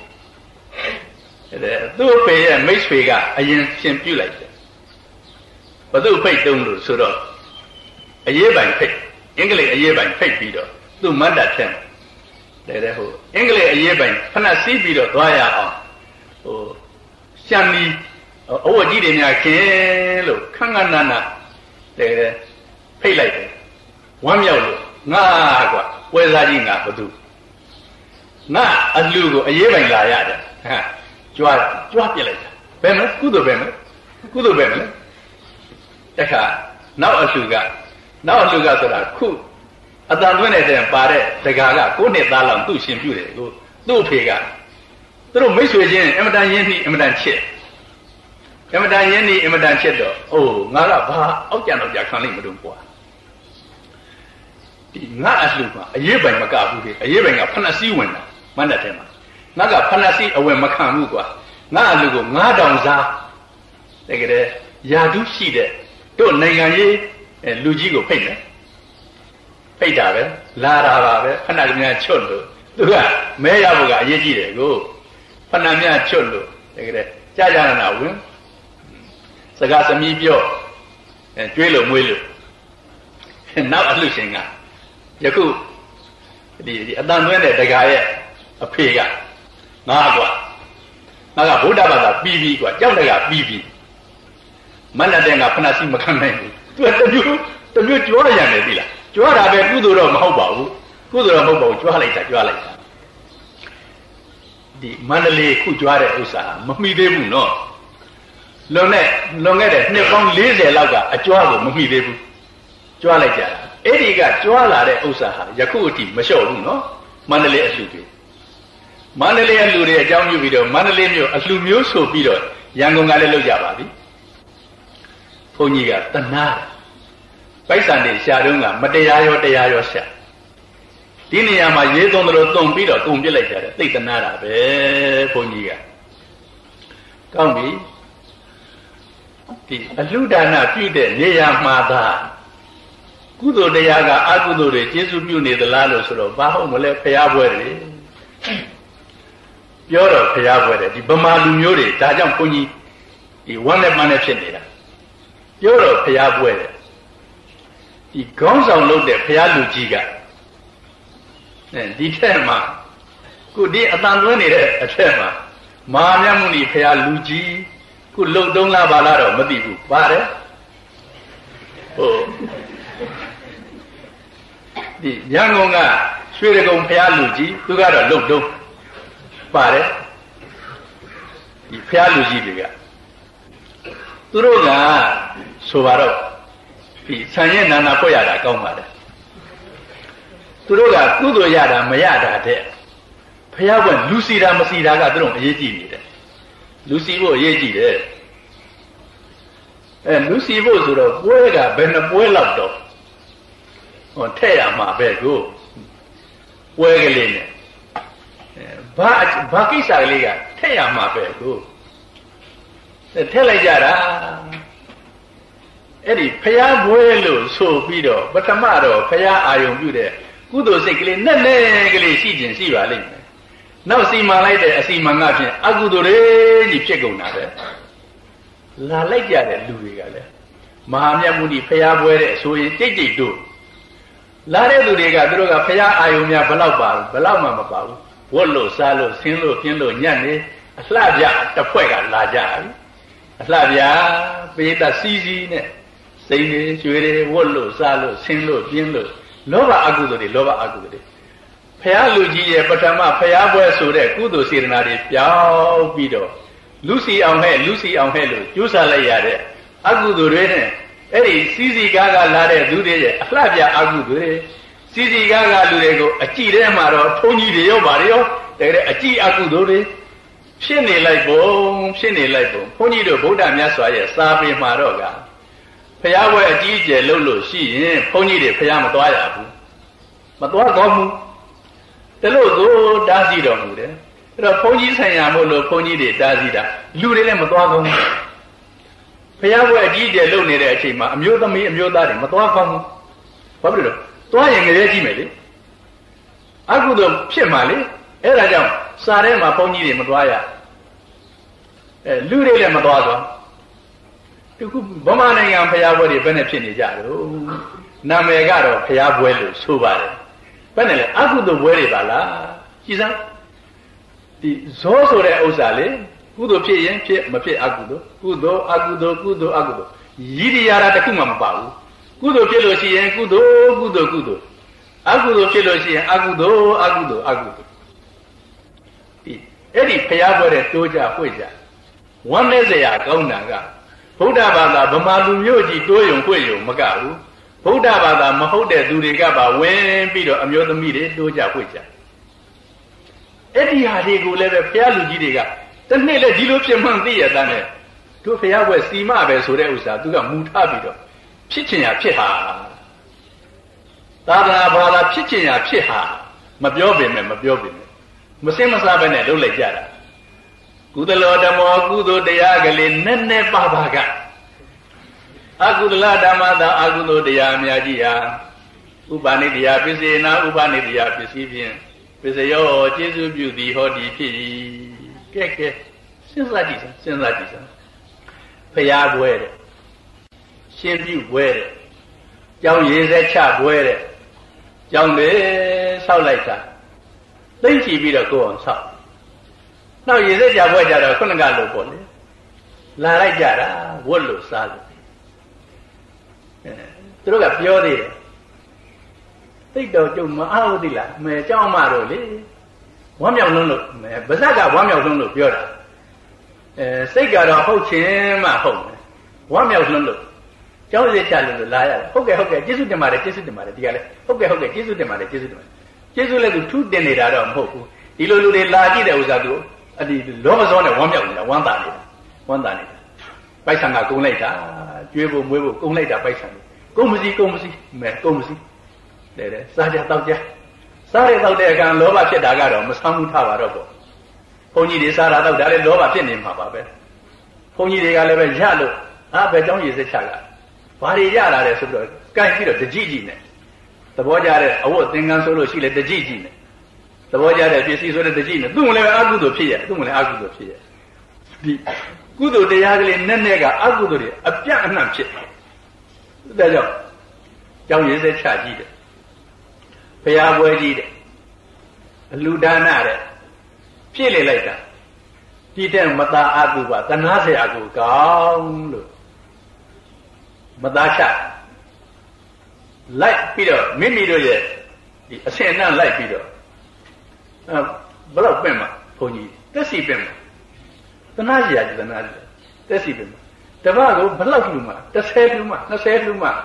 တဲ့သူ့အဖေရဲ့မိတ်ဆွေကအရင်ရှင်ပြုလိုက်တယ်ဘသူ့ဖိတ်တုံးလို့ဆိုတော့အရေးပိုင်ဖိတ်အင်္ဂလိပ်အရေးပိုင်ဖိတ်ပြီးတော့သူ့မတ်တတ်တဲ့တဲ့တဲ့ဟိုအင်္ဂလိပ်အရေးပိုင်ဖဏစီးပြီးတော့သွားရအောင်ဟိုရှမ်းဒီအဝတ်ကြီးတွေများခင်းလို့ခန်းခန်းနာနာတဲ့တဲ့ဖိတ်လိုက်တယ်ဝမ်းမြောက်လို့ငါကွာပွဲစားကြီးငါဘသူငါအလူကိုအရေးပိုင်လာရတယ်ဟာကြွားကြွားပြစ်လိုက်တာဘယ်မလဲကုသိုလ်ပဲမလဲကုသိုလ်ပဲမလဲတခါနောက်အလူကနောက်အလူကဆိုတာခုအတန်သွင်းတဲ့ပါတဲ့တကာကကိုနှစ်သားလောက်သူ့ရှင်ပြုတယ်ကိုသူ့အဖေကသူတို့မိတ်ဆွေချင်းအမတန်ရင်းနှီးအမတန်ချစ်အမတန်ရင်းနှီးအမတန်ချစ်တော့အိုးငါကဘာအောက်ကြတော့ကြခံလိုက်မလို့ကွာဒီငါအလှကအရေးပိုင်မကဘူးလေအရေးပိုင်ကဖဏစီးဝင်တာမန္တထဲမှာငါကဖဏစီးအဝင်မခံဘူးကွာငါအလှကိုငါတောင်စားတကယ်ရာဓုရှိတဲ့တို့နိုင်ငံရေးလူကြီးကိုဖိတ်တယ်ဖိတ်တာပဲလာတာပါပဲဖဏကများချွတ်လို့သူကမဲရဖို့ကအရေးကြီးတယ်ကိုဖဏများချွတ်လို့တကယ်ကြာကြာနာဝင်စကားသမီးပြောကျွေးလို့မွေးလို့နောက်အလှရှင်ကယခုဒီအတန်သွင်းတဲ့တကာရဲ့အဖေကငါကွာငါကဗုဒ္ဓဘာသာပြီးပြီကွာကြောက်တကပြီးပြီမန္တတဲ့ကဖဏစီမခံနိုင်ဘူးသူကတမျိုးတမျိုးကြွားရတယ်ပြီလားကြွားတာပဲကုသိုလ်တော့မဟုတ်ပါဘူးကုသိုလ်တော့မဟုတ်ပါဘူးကြွားလိုက်တာကြွားလိုက်တာဒီမန္တလေးခုကြွားတဲ့ဥစ္စာမမိသေးဘူးနော်လွန်တဲ့လွန်ခဲ့တဲ့နှစ်ပေါင်း၄၀လောက်ကအကြွားကိုမမိသေးဘူးကြွားလိုက်ကြတာအဲ့ဒီကကြွားလာတဲ့ဥစ္စာဟာယခုအထိမလျှော့ဘူးနော်မန္တလေးအလှတွေမန္တလေးအလှတွေအကြောင်းပြုပြီးတော့မန္တလေးမြို့အလှမျိုးဆိုပြီးတော့ရန်ကုန်ကလည်းလုပ်ကြပါပြီဘုန်းကြီးကတနာပိုက်ဆံတွေရှာတုန်းကမတရားရောတရားရောရှာဒီနေရာမှာရေးသွန်းတယ်လို့သွန်ပြီးတော့ကုန်ပြစ်လိုက်ကြတယ်သိတနာတာပဲဘုန်းကြီးကကောင်းပြီဒီအလှဒါနပြုတဲ့နေရာမှာသာကုသိုလ်တရားကအကုသိုလ်တွေကျေစုပြုနေသလားလို့ဆိုတော့ဘာဟုတ်မလဲဖျားပွဲတွေပြောတော့ဖျားပွဲတယ်ဒီဗမာလူမျိုးတွေဒါကြောင့်ဘုန်းကြီးဒီဝမ်းနဲ့ပန်းနဲ့ဖြစ်နေတာပြောတော့ဖျားပွဲတယ်ဒီခေါင်းဆောင်လုပ်တဲ့ဖျားလူကြီးကအဲဒီထက်မှာခုဒီအတန်သွင်းနေတဲ့အထက်မှာမဟာမြတ်မုနီဖျားလူကြီးကုခုလုံသုံးလားပါလားတော့မသိဘူးပါတယ်ဟိုဒီရန်ကုန်ကရွှေရကုံဖျားလူကြီးသူကတော့လုံသုံးပါတယ်ဒီဖျားလူကြီးတွေကသူတို့ကဆိုပါတော့ဒီဆံရဲ့နာနာဖွဲ့ရတာကောင်းပါတယ်သူတို့ကကုသိုလ်ရတာမရတာတဲ့ဖျားဘွယ်လူစီတာမစီတာကသူတို့အရေးကြီးနေတယ်လူစီဖို့အရေးကြီးတယ်အဲလူစီဖို့ဆိုတော့ပွဲကဘယ်နှပွဲလောက်တော့ဟောထည့်ရမှာပဲကိုပွဲကလေးနဲ့ဘာဘာကိစ္စကလေးကထည့်ရမှာပဲကိုထည့်လိုက်ကြတာအဲ့ဒီဖျားပွဲလို့ဆိုပြီးတော့ပထမတော့ဖျားအာယုံပြုတဲ့ကုသိုလ်စိတ်ကလေးနဲ့နဲ့ကလေးရှိခြင်းရှိပါလိမ့်မယ်နောက်စီမံလိုက်တဲ့အစီမံကဖြင့်အကုသိုလ်တွေကြီးဖြစ်ကုန်တာပဲလာလိုက်ကြတဲ့လူတွေကလည်းမဟာမြတ်မုနီဖျားပွဲတဲ့ဆိုရင်တိတ်တိတ်တို့လာတဲ့သူတွေကသူတို့ကဖျားအာယုံများဘလောက်ပါဘလောက်မှမပါဘူးဝတ်လို့စားလို့ဆင်းလို့ပြင်းလို့ညံ့နေအလှပြတစ်ဖွဲ့ကလာကြပြီအလှပြပိဋကစီးစီးနဲ့စိန်တွေကျွေးတွေဝတ်လို့စားလို့ဆင်းလို့ပြင်းလို့လောဘအကုသိုလ်တွေလောဘအကုသိုလ်တွေဖျားလူကြီးရဲ့ပထမဖျားပွဲဆိုတဲ့ကုသိုလ်စေတနာတွေပြောင်းပြီးတော့လူစီအောင်ဟဲ့လူစီအောင်ဟဲ့လို့ကျိုးစားလိုက်ရတဲ့အကုသိုလ်တွေနဲ့အဲ့ဒီစီစီကားကလာတဲ့သူတွေရဲ့အလှပြအကုသိုလ်တွေစီစီကားကလူတွေကိုအကြည့်ထဲမှာတော့ထုံးကြီးတွေရောပါရောတကယ်အကြည့်အကုသိုလ်တွေဖြစ်နေလိုက်ပုံဖြစ်နေလိုက်ပုံဘုန်းကြီးတို့ဗုဒ္ဓမြတ်စွာရဲ့စာပေမှာတော့ကဖျားပွဲအကြီးအကျယ်လုပ်လို့ရှိရင်ဘုန်းကြီးတွေဖျားမသွားရဘူးမသွားကောင်းဘူးတလို့ကိုတားစီတော်မူတယ်အဲ့တော့ဘုန်းကြီးဆိုင်ရာမို့လို့ဘုန်းကြီးတွေတားစီတာလူတွေလည်းမသွားကောင်းဘူးဖျားပွဲအကြီးအကျယ်လုပ်နေတဲ့အချိန်မှာအမျိုးသမီးအမျိုးသားတွေမသွားကောင်းဘူးဘာဖြစ်လို့သွားရင်ငရဲကြီးမယ်လေအကုသိုလ်ဖြစ်မှာလေအဲ့ဒါကြောင့်စာထဲမှာဘုန်းကြီးတွေမသွားရအဲလူတွေလည်းမသွားသွားဒီခုဗမာနိုင်ငံဖျားပွဲတွေဘယ်နဲ့ဖြစ်နေကြတော့နာမည်ကတော့ဖျားပွဲလို့ဆိုပါတယ်ဘယ်နဲ့လဲအကုသိုလ်ပွဲတွေပါလားကြည်စမ်းဒီဇောဆိုတဲ့ဥစ္စာလေကုသိုလ်ဖြစ်ရင်ဖြစ်မဖြစ်အကုသိုလ်ကုသိုလ်အကုသိုလ်ကုသိုလ်အကုသိုလ်ရည်ရတာတစ်ခုမှမပါဘူးကုသိုလ်ဖြစ်လို့ရှိရင်ကုသိုလ်ကုသိုလ်ကုသိုလ်အကုသိုလ်ဖြစ်လို့ရှိရင်အကုသိုလ်အကုသိုလ်အကုသိုလ်ဒီအဲ့ဒီဖျားပွဲတဲ့တိုးကြဝှေ့ကြဝမ်းနဲ့စရာကောင်းတာကဗုဒ္ဓဘာသာဗမာလူမျိုးကြီးတိုးယုံဝှေ့ယုံမကဘူးဗုဒ္ဓဘာသာမဟုတ်တဲ့သူတွေကပါဝင်ပြီးတော့အမျိုးသမီးတွေတိုးကြဝှေ့ကြအဲ့ဒီဟာတွေကိုလည်းပဲဘုရားလူကြီးတွေကတနေ့လည်းဒီလိုဖြစ်မှန်းသိရတဲ့နဲ့တို့ဘုရားဘွယ်စီမပဲဆိုတဲ့ဥစ္စာသူကမူထားပြီးတော့ဖြစ်ချင်ရဖြစ်ဟာသာသနာဘာသာဖြစ်ချင်ရဖြစ်ဟာမပြောပင်နဲ့မပြောပင်နဲ့မစင်မစားပဲနဲ့လုပ်လိုက်ကြတာကုသလောဓမ္မောကုသိုလ်တရားကလေးနဲ့နဲ့ပါပါကအကုသလဓမ္မသာအကုသိုလ်တရားအများကြီးဟာဥပါနိတရားပစ္စေနာဥပါနိတရားပစ္စည်းဖြင့်ပစ္စယောကျေစုပြုသည်ဟောဒီဖြစ်၏ကဲကဲစဉ်းစားကြည့်စမ်းစဉ်းစားကြည့်စမ်းဖရာပွဲတဲ့ရှင်ပြုပွဲတဲ့ကြောင်းရေစက်ချပွဲတဲ့ကြောင်းလေဆောက်လိုက်တာသိချီပြီးတော့ကိုယ်အောင်ဆောက်နောက်ရေစက်ချပွဲကြတော့ခုနကလို့ပေါ့လေလာလိုက်ကြတာဝတ်လို့စားလို့အဲသူတို့ကပြောသေးတယ်သိတော့ကျုံမအားဘူးသိလားမဲเจ้าမတို့လေဝမ်းမြောက်လုံးလို့မဲဗဇက်ကဝမ်းမြောက်လုံးလို့ပြောတာအဲစိတ်ကတော့ဟုတ်ချင်းမှဟုတ်တယ်ဝမ်းမြောက်လုံးလို့เจ้าစစ်ချလို့လာရတယ်ဟုတ်ကဲ့ဟုတ်ကဲ့ကျေးဇူးတင်ပါတယ်ကျေးဇူးတင်ပါတယ်ဒီကလည်းဟုတ်ကဲ့ဟုတ်ကဲ့ကျေးဇူးတင်ပါတယ်ကျေးဇူးတင်ပါတယ်ကျေးဇူးလည်းသူထူးတင်နေတာတော့မဟုတ်ဘူးဒီလိုလူတွေလာကြည့်တဲ့ဥစ္စာသူအဒီလောဘစောနဲ့ဝမ်းမြောက်နေတာဝမ်းသာနေတာဝမ်းသာနေတာပိုက်ဆံကကုန်းလိုက်တာကျွေးဖို့မွေးဖို့ကုန်းလိုက်တာပိုက်ဆံကုန်းမစီကုန်းမစီမဲကုန်းမစီတဲ့တဲ့စားကြတောက်ကြစားရတောက်တဲ့အခါလောဘဖြစ်တာကတော့မဆမ်းမှုထပါတော့ပေါ့ဘုန်းကြီးတွေစားတာတောက်တာလည်းလောဘဖြစ်နေမှာပါပဲဘုန်းကြီးတွေကလည်းပဲရလို့အာဘယ်ကြောင့်ရေစက်ချကဘာတွေရလာတယ်ဆိုပြီးတော့ကြိုက်ပြီးတော့တကြည့်ကြည့်နဲ့သဘောကျတဲ့အဝတ်သင်္ကန်းဆိုလို့ရှိလေတကြည့်ကြည့်နဲ့သဘောကျတဲ့ပစ္စည်းဆိုတဲ့တကြည့်နဲ့သူ့ကိုလည်းအကုသိုလ်ဖြစ်ရသူ့ကိုလည်းအကုသိုလ်ဖြစ်ရဒီကုသိုလ်တရားကလေးနဲ့နဲ့ကအကုသိုလ်တွေအပြတ်အနှံ့ဖြစ်ဒါကြောင့်ကြောင်းရေစက်ချကြည့်တယ်ဘုရားပွဲကြီးတဲ့အလူဒါနတဲ့ပြည့်လေလိုက်တာဒီတဲ့မသားအတုပါတနာเสียကိုကောင်းလို့မသားချလိုက်ပြီးတော့မိမိတို့ရဲ့ဒီအစင်နှံ့လိုက်ပြီးတော့အဲဘယ်တော့ပြင်မှာဘုန်းကြီးတက်စီပြင်မှာတနာเสียကြီးတနာเสียတက်စီပြင်မှာတပတ်ကိုဘယ်လောက်လူမှ30လူမှ20လူမှ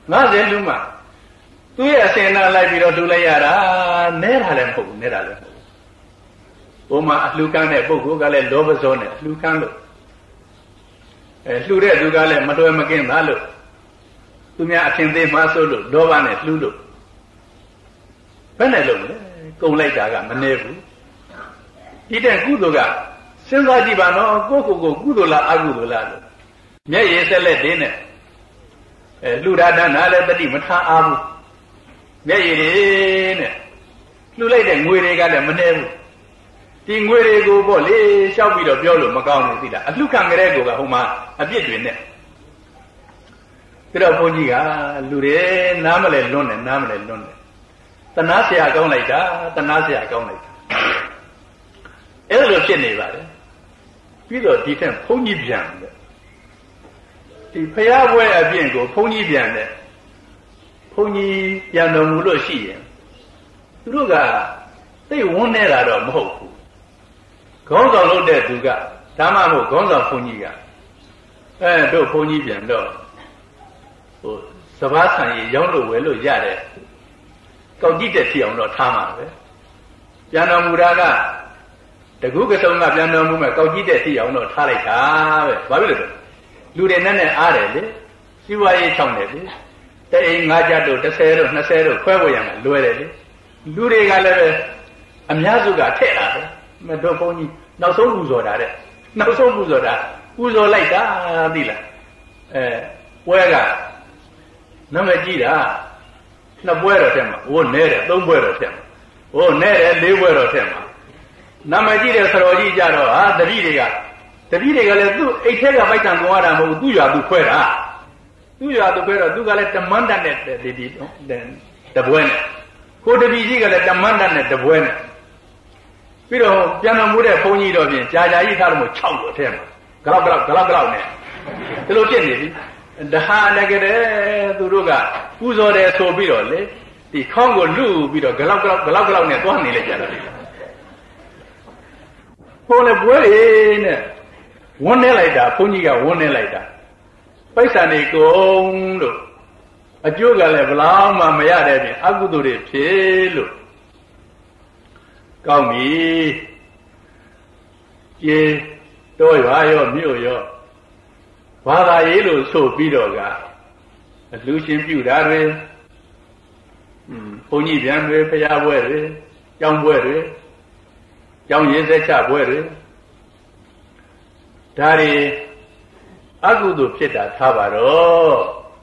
50လူမှသူ့ရဲ့အစင်နှံ့လိုက်ပြီးတော့လူလိုက်ရတာနဲတာလည်းမဟုတ်ဘူးနဲတာလည်းမဟုတ်ဘူးဘုံမှာအလှူကမ်းတဲ့ပုဂ္ဂိုလ်ကလည်းလောဘဇောနဲ့လှူကမ်းလို့အဲလှူတဲ့သူကလည်းမတော်မကင်းသားလို့သူများအထင်သေးမှဆိုလို့လောဘနဲ့လှူလို့ဘယ်နဲ့လုပ်လဲကုံလိုက်တာကမနေဘူးဒီတဲ့ကုသိုလ်ကစဉ်းစားကြည့်ပါနော်ကိုယ့်ကိုယ်ကိုကုသိုလ်လားအကုသိုလ်လားလို့မျက်ရည်ဆက်လက်တင်းနဲ့အဲလှူဒါတနာလည်းတတိမထားအားဘူးမျက်ရည်တွေနဲ့လှူလိုက်တဲ့ငွေတွေကလည်းမနေဘူးဒီငွေတွေကိုပေါ့လေရှောက်ပြီးတော့ပြောလို့မကောင်းဘူးသိလားအလှခံကြတဲ့ကိုကဟိုမှာအပြစ်တွေနဲ့ဒါတော့ဘုန်းကြီးကလူတွေနားမလဲလွန်းတယ်နားမလဲလွန်းတယ်တနာเสียကောင်းလိုက်တာတနာเสียကောင်းလိုက်တာအဲ့လိုဖြစ်နေပါတယ်ပြီးတော့ဒီထက်ဘုန်းကြီးပြန်တယ်ဒီဖျားပွဲအပြင်ကိုဘုန်းကြီးပြန်တယ်ဘုန်းကြီးပြန်တော်မူလို့ရှိရင်သူတို့ကသိဝန်းနေတာတော့မဟုတ်ဘူးခေါင်းဆောင်လုပ်တဲ့သူကဒါမှမဟုတ်ခေါင်းဆောင်ဘုန်းကြီးကအဲတို့ဘုန်းကြီးပြန်တော့ဟိုစဘာဆံရီရောင်းလို့ဝယ်လို့ရတယ်ကောက်ကြည့်တဲ့ဖြစ်အောင်တော့ထားမှာပဲပြန်တော်မူတာကတကူကစုံကပြန်တော်မူမဲ့ကောက်ကြည့်တဲ့ဖြစ်အောင်တော့ထားလိုက်တာပဲဘာဖြစ်လို့လဲလူတွေနဲ့နဲ့အားတယ်လေစီးပွားရေးချောင်းတယ်လေတဲ့အိမ်ငါးကြတို့30တို့20တို့ခွဲဖို့ရမှာလွယ်တယ်လေလူတွေကလည်းပဲအများစုကထည့်တာပဲမတော်ဘုန်းကြီးနောက်ဆုံးပူဇော်တာတဲ့နောက်ဆုံးပူဇော်တာပူဇော်လိုက်တာသိလားအဲပွဲကနာမည်ကြီးတာနှစ်ပွဲတော့ထက်မှာဟိုနဲတယ်သုံးပွဲတော့ထက်မှာဟိုနဲတယ်လေးပွဲတော့ထက်မှာနာမည်ကြီးတဲ့ဆရာကြီးကြတော့ဟာတပည့်တွေကတပည့်တွေကလည်းသူ့အိတ်ထဲကပိုက်တံကွာတာမဟုတ်ဘူးသူ့ရွာသူခွဲတာသူ့ရွာသူခွဲတော့သူကလည်းတမန်တတ်တဲ့ဒီဒီတပွဲနဲ့ကိုတပည့်ကြီးကလည်းတမန်တတ်တဲ့တပွဲနဲ့ပြီးတော့ပြန်တော်မူတဲ့ဘုန်းကြီးတော်ပြင်ကြာကြာကြီးထားလို့၆လို့ထဲမှာဂလောက်ဂလောက်ဂလောက်ဂလောက်နဲ့ဒီလိုဖြစ်နေပြီဒဟာလည်းကြတဲ့သူတို့ကပူဇော်တယ်ဆိုပြီးတော့လေဒီခေါင်းကိုလူပြီးတော့ဂလောက်ဂလောက်ဂလောက်ဂလောက်နဲ့သွားနေလိုက်ကြတယ်ဟိုလည်းပွဲတွေနဲ့ဝန်းနေလိုက်တာဘုန်းကြီးကဝန်းနေလိုက်တာပိုက်ဆံတွေကုန်လို့အကျိုးကလည်းဘလောက်မှမရတဲ့ပြင်အကုသိုလ်တွေဖြစ်လို့ကောင်းပြီကျေတော့ရွာရောမြို့ရောဘာသာရေးလို့ဆိုပြီးတော့ကအလူရှင်ပြုတာတွေဘုန်းကြီးပြန်တွေဖျားပွဲတွေကျောင်းပွဲတွေကျောင်းရေးဆက်ချပွဲတွေဒါတွေအကုသိုလ်ဖြစ်တာထားပါတော့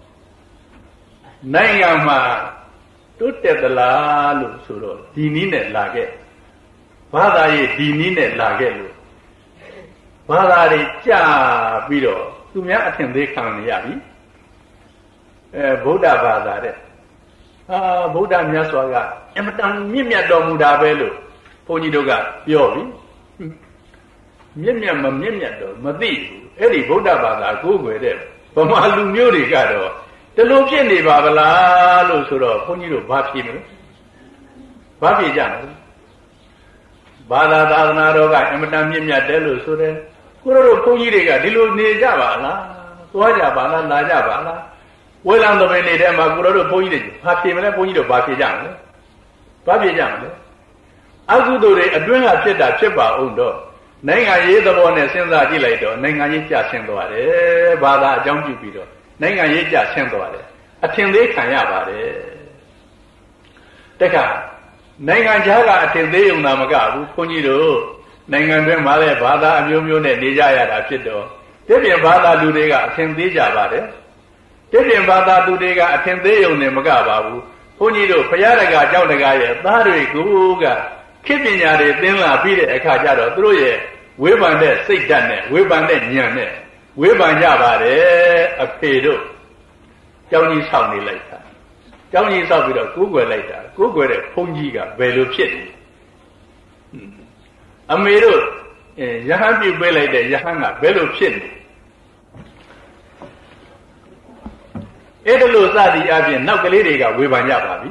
နိုင်ငံမှာတိုးတက်သလားလို့ဆိုတော့ဒီနည်းနဲ့လာခဲ့ဘာသာရေးဒီနည်းနဲ့လာခဲ့လို့ဘာသာတွေကြာပြီးတော့သူများအထင်သေးခံနေရပြီအဲဗုဒ္ဓဘာသာတဲ့အာဗုဒ္ဓမြတ်စွာကအမတန်မြင့်မြတ်တော်မူတာပဲလို့ဘုန်းကြီးတို့ကပြောပြီမြင့်မြတ်မမြင့်မြတ်တော့မသိဘူးအဲ့ဒီဗုဒ္ဓဘာသာကိုးကွယ်တဲ့ဗမာလူမျိုးတွေကတော့တလို့ဖြစ်နေပါဗလားလို့ဆိုတော့ဘုန်းကြီးတို့ဘာဖြေမလဲဘာဖြေကြမလဲဘာသာသာသနာတော်ကအမတန်မြင့်မြတ်တယ်လို့ဆိုတယ်ကိုရတို့ဘုန်းကြီးတွေကဒီလိုနေကြပါလားသွားကြပါလားလာကြပါလားဝေလံသဘင်နေတဲ့မှာကိုရတို့ဘုန်းကြီးတွေဘာဖြေမလဲဘုန်းကြီးတို့ဘာဖြေကြမလဲဘာဖြေကြမလဲအကုသိုလ်တွေအတွင်းကဖြစ်တာဖြစ်ပါအောင်တော့နိုင်ငံရေးသဘောနဲ့စဉ်းစားကြည့်လိုက်တော့နိုင်ငံရေးကြဆင်းသွားတယ်ဘာသာအကြောင်းပြုပြီးတော့နိုင်ငံရေးကြဆင်းသွားတယ်အထင်သေးခံရပါတယ်တခါနိုင်ငံခြားကအထင်သေးုံသာမကဘူးခွန်ကြီးတို့နိုင်ငံတွင်းမှာလည်းဘာသာအမျိုးမျိုးနဲ့နေကြရတာဖြစ်တော့တစ်ပြင်ဘာသာလူတွေကအထင်သေးကြပါတယ်တစ်ပြင်ဘာသာသူတွေကအထင်သေးုံနဲ့မကပါဘူးခွန်ကြီးတို့ဘုရားတကာကြောက်တကာရဲ့သားတွေကိုကခေတ်ပညာတွေသင်လာပြီးတဲ့အခါကျတော့သူတို့ရဲ့ဝေဖန်တဲ့စိတ်ဓာတ်နဲ့ဝေဖန်တဲ့ဉာဏ်နဲ့ဝေဖန်ကြပါတယ်အဖေတို့ကျောင်းကြီးဆောက်နေလိုက်တာကျောင်းကြီးဆောက်ပြီးတော့ကိုးကွယ်လိုက်တာကိုးကွယ်တဲ့ဘုန်းကြီးကဘယ်လိုဖြစ်နေအမေတို့ယဟန်ပြုတ်ပေးလိုက်တဲ့ယဟန်ကဘယ်လိုဖြစ်နေအဲ့ဒါလို့စသည်အပြင်နောက်ကလေးတွေကဝေဖန်ကြပါပြီ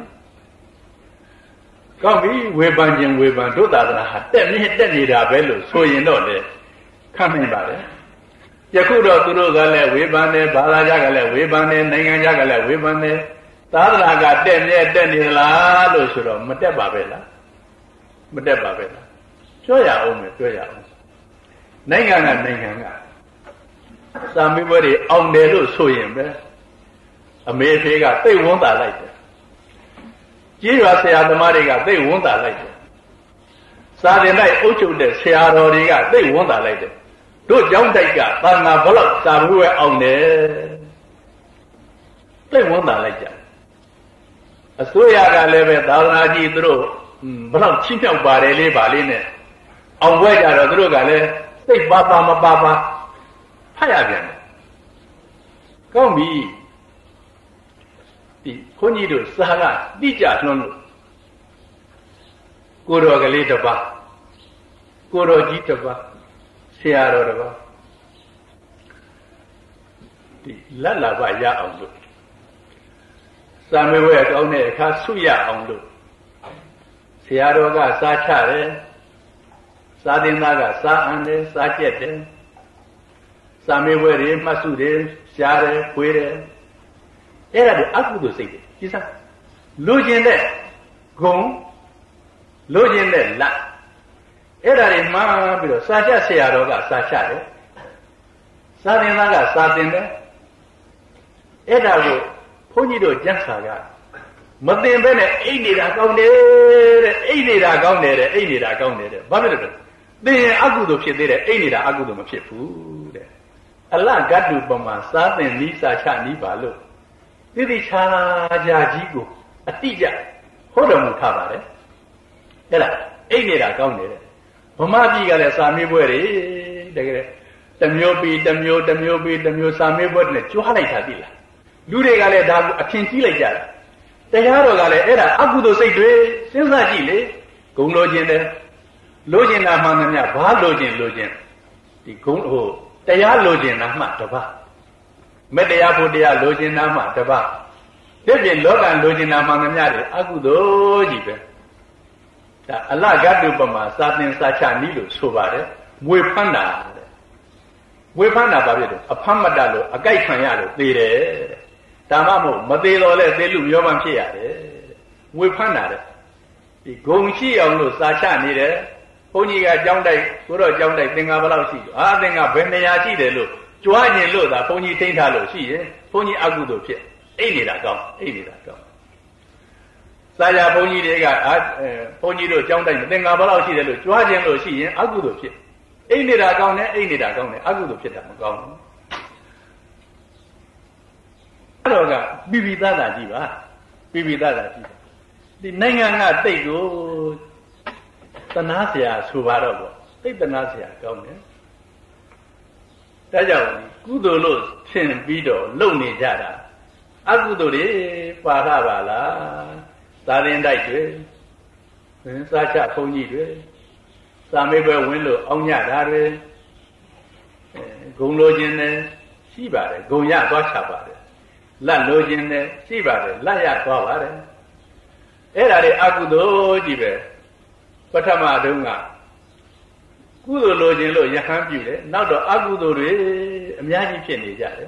ကောင်းပြီဝေဖန်ခြင်းဝေဖန်တို့သာသနာဟာတက်မြင့်တက်နေတာပဲလို့ဆိုရင်တော့လေခံနိုင်ပါလေယခုတော့သူတို့ကလည်းဝေဖန်တယ်ဘာသာကြကလည်းဝေဖန်တယ်နိုင်ငံကြကလည်းဝေဖန်တယ်သာသနာကတက်မြင့်တက်နေသလားလို့ဆိုတော့မတက်ပါပဲလားမတက်ပါပဲလားပြောရအောင်မယ်ပြောရအောင်နိုင်ငံကနိုင်ငံကစာမေးပွဲတွေအောင်တယ်လို့ဆိုရင်ပဲအမေဖေကသိဝန်းတာလိုက်တယ်ကြီးရွာဆရာသမားတွေကသိဝန်းတာလိုက်တယ်စာတင်လိုက်အုပ်ချုပ်တဲ့ဆရာတော်တွေကသိဝန်းတာလိုက်တယ်တို့ကျောင်းတိုက်ကသာငါဘလောက်စာမေးပွဲအောင်တယ်သိဝန်းတာလိုက်ကြအစိုးရကလည်းပဲသာသနာကြီးသူတို့ဘလောက်ချိမြောက်ပါတယ်လေးပါလေးနဲ့အောင်ပွဲကြတော့သူတို့ကလည်းစိတ်ပါပါမပါပါဖတ်ရပြန်တယ်ကောင်းပြီဒီခွန်ကြီးတို့စာကတိကျလွန်းလို့ကိုတော်ကလေးတစ်ပါးကိုတော်ကြီးတစ်ပါးဆရာတော်တစ်ပါးဒီလက်လာပါရအောင်လို့စာမေးပွဲကောင်းတဲ့အခါဆုရအောင်လို့ဆရာတော်ကစားချတယ်စာသင်သားကစာအံတယ်စာကျက်တယ်စာမေးပွဲတွေမှတ်စုတွေရှားတယ်ခွေးတယ်အဲ့ဒါတွေအကုသိုလ်စိတ်တွေကြည်စားလိုချင်တဲ့ဂုံလိုချင်တဲ့လက်အဲ့ဒါတွေမှားပြီးတော့စာချဆရာတော်ကစာချတယ်စာသင်သားကစာသင်တယ်အဲ့ဒါကိုဘုန်းကြီးတို့ကျမ်းစာကမသင်ဘဲနဲ့အိတ်နေတာကောင်းတယ်တဲ့အိတ်နေတာကောင်းတယ်တဲ့အိတ်နေတာကောင်းတယ်တဲ့ဘာဖြစ်လို့လဲသင်ရင်အကုသိုလ်ဖြစ်သေးတယ်အိတ်နေတာအကုသိုလ်မဖြစ်ဘူးတဲ့အလဂတ်တုပမာစားသင်နီးစာချနီးပါလို့တိတိချာချာကြီးကိုအတိအကျဟောတော်မူထားပါတယ်အဲ့ဒါအိတ်နေတာကောင်းတယ်တဲ့ဗမာပြည်ကလည်းစာမေးပွဲတွေတကယ်တစ်မျိုးပြီးတစ်မျိုးတစ်မျိုးပြီးတစ်မျိုးစာမေးပွဲတွေနဲ့ကြွားလိုက်တာသိလားလူတွေကလည်းဒါကိုအထင်ကြီးလိုက်ကြတာတရားတော်ကလည်းအဲ့ဒါအကုသိုလ်စိတ်တွေစဉ်းစားကြည့်လေဂုံလိုခြင်းတယ်လိုခြင်းတာမှန်သမျှဘာလိုခြင်းလိုခြင်းဒီဂုံဟိုတရားလိုခြင်းတာမှတပါမတရားဖို့တရားလိုခြင်းတာမှတပါဒီပြင်လောကလိုခြင်းတာမှန်သမျှတွေအကုသိုလ်ကြီးပဲဒါအလဂတ်တုပမာစာသင်စာချနီးလို့ဆိုပါတယ်ငွေဖမ်းတာတဲ့ငွေဖမ်းတာဘာဖြစ်လို့အဖမ်းမတတ်လို့အကြိုက်ခံရလို့သေတယ်ဒါမှမဟုတ်မသေးတော့လဲသေလူမျောမှဖြစ်ရတယ်ငွေဖမ်းတာတဲ့ဒီဂုံရှိအောင်လို့စာချနေတယ်ဘုန်းကြီးကကြောင်းတိုက်ကိုတော့ကြောင်းတိုက်သင်္ဃာဘလောက်ရှိအာသင်္ဃာဘယ်နေရာရှိတယ်လို့ကြွားကျင်လို့သာဘုန်းကြီးထိန်းထားလို့ရှိရင်ဘုန်းကြီးအကုသိုလ်ဖြစ်အိတ်နေတာကောင်းအိတ်နေတာကောင်းစာရဘုန်းကြီးတွေကအာဘုန်းကြီးတို့ကြောင်းတိုက်သင်္ဃာဘလောက်ရှိတယ်လို့ကြွားကျင်လို့ရှိရင်အကုသိုလ်ဖြစ်အိတ်နေတာကောင်းတယ်အိတ်နေတာကောင်းတယ်အကုသိုလ်ဖြစ်တာမကောင်းဘူးအဲ့တော့ကပိပိသတာကြီးပါပိပိသတာကြီးပါဒီနိုင်ငံကတိတ်ကိုတနာเสียဆိုပါတော့ပေါ့သိတနာเสียကောင်းတယ်ဒါကြောင့်ကုသိုလ်လို့ထင်ပြီးတော့လုပ်နေကြတာအကုသိုလ်တွေပါရပါလားသာရင်တိုက်တွေစာချဘုန်းကြီးတွေစာမေးပွဲဝင်လို့အောင်ညတာတွေဂုံလိုခြင်းနဲ့ရှိပါတယ်ဂုံရသွားချပါတယ်လက်လိုခြင်းနဲ့ရှိပါတယ်လက်ရသွားပါတယ်အဲ့ဒါတွေအကုသိုလ်ကြီးပဲပထမတုန်းကကုသိုလ်လိုခြင်းလို့ယဟန်ပြုတယ်နောက်တော့အကုသိုလ်တွေအများကြီးဖြစ်နေကြတယ်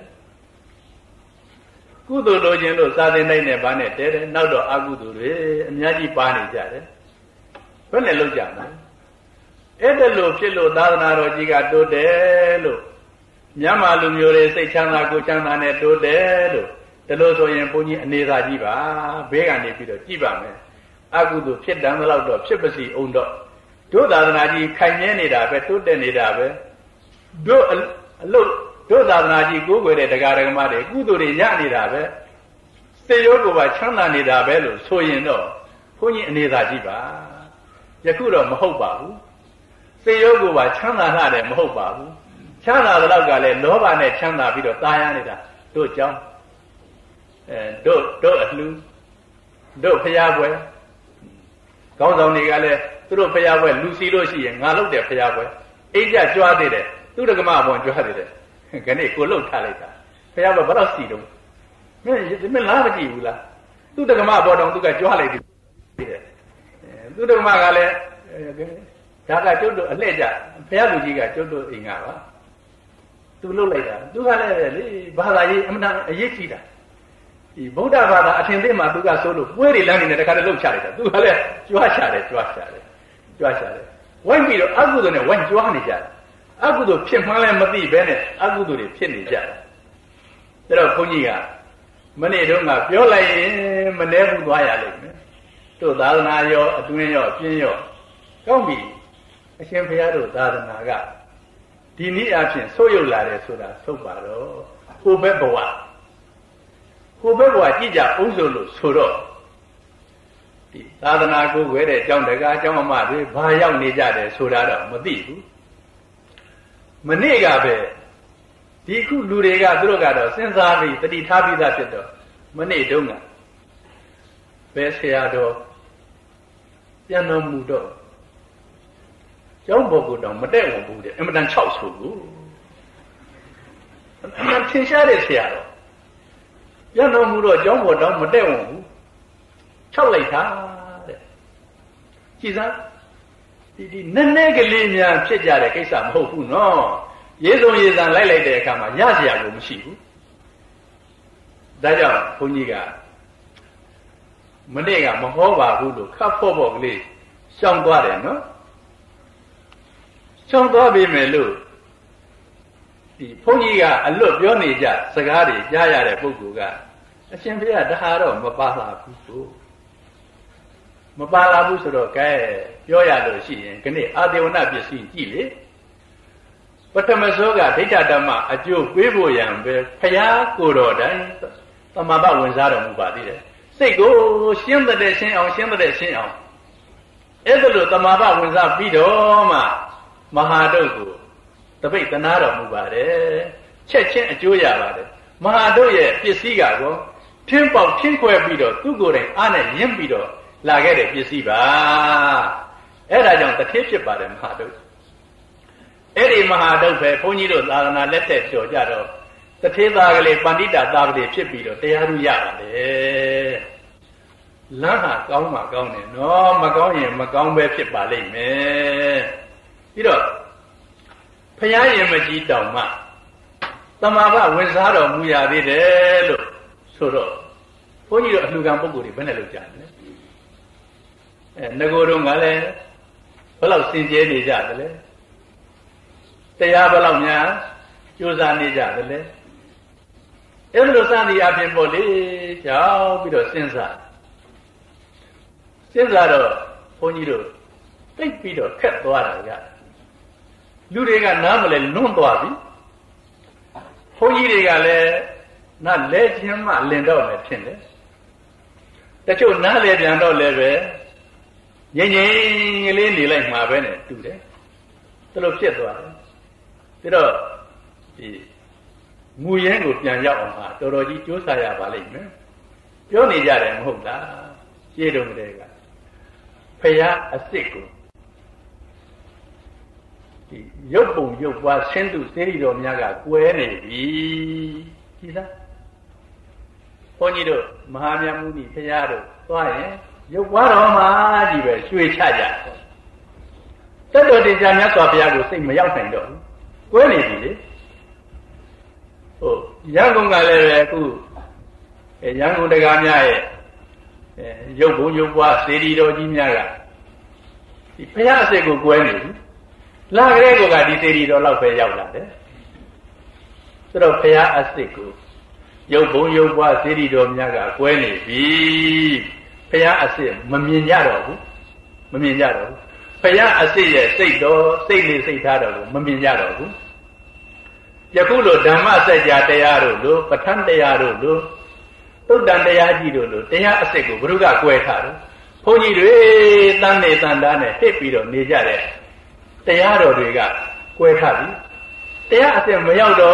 ကုသိုလ်လိုခြင်းလို့စာသင်တိုင်းနဲ့ဘာနဲ့တဲတယ်နောက်တော့အကုသိုလ်တွေအများကြီးပါနေကြတယ်ဘယ်နဲ့လောက်ကြမလဲအဲ့ဒါလို့ဖြစ်လို့သာသနာတော်ကြီးကတိုးတယ်လို့မြန်မာလူမျိုးတွေစိတ်ချမ်းသာကိုယ်ချမ်းသာနဲ့တိုးတယ်လို့ဒါလို့ဆိုရင်ဘုန်းကြီးအနေသာကြီးပါဘေးကနေပြီးတော့ကြည့်ပါမယ်အကုသိုလ်ဖြစ်တမ်းတော့တော့ဖြစ်ပါစီအောင်တော့တို့သာသနာကြီးခိုင်မြဲနေတာပဲတိုးတက်နေတာပဲတို့အလို့တို့သာသနာကြီးကိုးကွယ်တဲ့တရားဓမ္မတွေကုသိုလ်တွေရနေတာပဲစေရောကိုပါချမ်းသာနေတာပဲလို့ဆိုရင်တော့ဘုန်းကြီးအနေသာကြီးပါယခုတော့မဟုတ်ပါဘူးစေရောကိုပါချမ်းသာလာတယ်မဟုတ်ပါဘူးချမ်းသာတဲ့လောက်ကလည်းလောဘနဲ့ချမ်းသာပြီးတော့ตายရနေတာတို့ကြောင့်အဲတို့တို့အလှတို့ဖျားပွဲကောင်းဆောင်တွေကလည်းသူတို့ဖျားပွဲလူစီလို့ရှိရင်ငါလုပ်တယ်ဖျားပွဲ Aja jual deh, tu dah kemana pun jual deh. Kene kolok thalai ta. Saya apa baru sih dong. Ni, ni lama je pula. Tu dah kemana pun dong tu kan jual deh. Tu dah kemana kale. Jaga jodoh, leja. Saya lu juga jodoh ingat lah. Tu lu leja. Tu kale ni bahasa ye, mana ye sih dah. Ibu dah bahasa asyik mah tu kan solo. Boleh lagi ni dekat lu cari dah. Tu kale jual cari, jual cari, jual cari. Wan biru aku tu ni wan jual ni cari. Aku tu pihak mana mati bener, aku tu ni pihak ni cari. Terus punya kan, mana itu ngah, biar lagi mana pun dua ya lagi. Tu dah na yo, dunia yo, pian yo, kau bi, asyik pihak tu dah na ga. Di ni asyik soyo lari sudah, sobaro, hubeb bawa, hubeb bawa jija usul suruh. Dah na aku gede, jauh dekat, jauh amat, bahaya ni jadi sudah dah mati tu. Menega be, diku lurega terus ada, sensasi tadi tapi dah itu, meneg dong ah, bersih ada, yang namu do, jauh bagus dong, meneg bagus deh, emak cau suku, emak cincin deh siapa, yang namu do jauh bagus dong, meneg bagus, cau lagi dah, kisah. Jadi nenek kelihnya sejarah kisah mahu no, Yesus Yesus lelai deh kama, ya siapa mesti. Dah punya, mereka mahu bahu tu, kapu boleh, sanggup deh no, sanggup bimelu. Di punya, alu biar ni jah, sekali jaya deh buku kan, asyik dia dah harus membalas buku. Membalas buku sudah kaya. Yo ya lo sih, kene adewana biasa cili. Pertama soga tidak ada mak, ajo bebo yang ber, kaya kuro dan tamaba wanzara mubadi deh. Sego siang dah siang, siang dah siang. Itu lo tamaba wanzara bido ma mahado, tapi tanara mubadi. Cecen ajo ya bade. Mahado ye biasa go. Timpau timpau bido, tu goreng ane yang bido, lagi deh biasa ba. Era jangan terkejut pada mahaduk. Eri mahaduk pe, punyi do darana letet jo jado. Terkejut agak le pandita tabde cepi do, tiaru ya le. Lah kau mak kau ni, no mak kau ni mak kau be cep balik me. Itu, payah yang macam itu mak. Tamaba wensaro muya di delu, suruh. Punyi do lugang pukul di mana lu jangan. Negoro ngale. Kalau sinjai ni jadi le, tiada kalau nya, jualan ni jadi le. Elok sandi apa boleh, jauh bido sensar, sensar do, poni do, tak bido ket tua raja. Lurega nama le non tua bi, poni rega le, na le cuma lendau le cende. Tapi na le lendau le be. Yang yang ini nilai mana ni tu deh, terlalu cepat tu. Tidak, di muyang tu yang jauh mah, terus di jauh saya balik ni, jauh ni jadi mahu dah, jadi mereka, payah asyik tu. Jauh pun jauh buat sentuh seri tu menjaga kue ni, kita, poni tu, mahamnya mudi payah tu, tuai. Yo baru mah jiwa suai saja. Tentu di sana suapnya tu sih meyau sendok. Kau ni sih. Oh, yang kau ngale aku, yang kau dengarnya eh, yo pun yo buat seri do jinya kan. Payah se kau kau ni. Lah kau kau kan di seri do lau payah lah deh. Terus payah asik kau. Yo pun yo buat seri do jinya kan. Kau ni sih. Payah asyik meminjau, meminjau. Payah asyik je, asyik do, asyik ni asyik ada tu, meminjau. Jauh lo dhamma saja tiada dulu, patan tiada dulu, tu dan tiada dulu, tiada asyik tu, beruga kue taru. Punyi tu, tanda tanda ni, happy do, ni jadi. Tiada juga kue taru. Tiada asyik meyau do,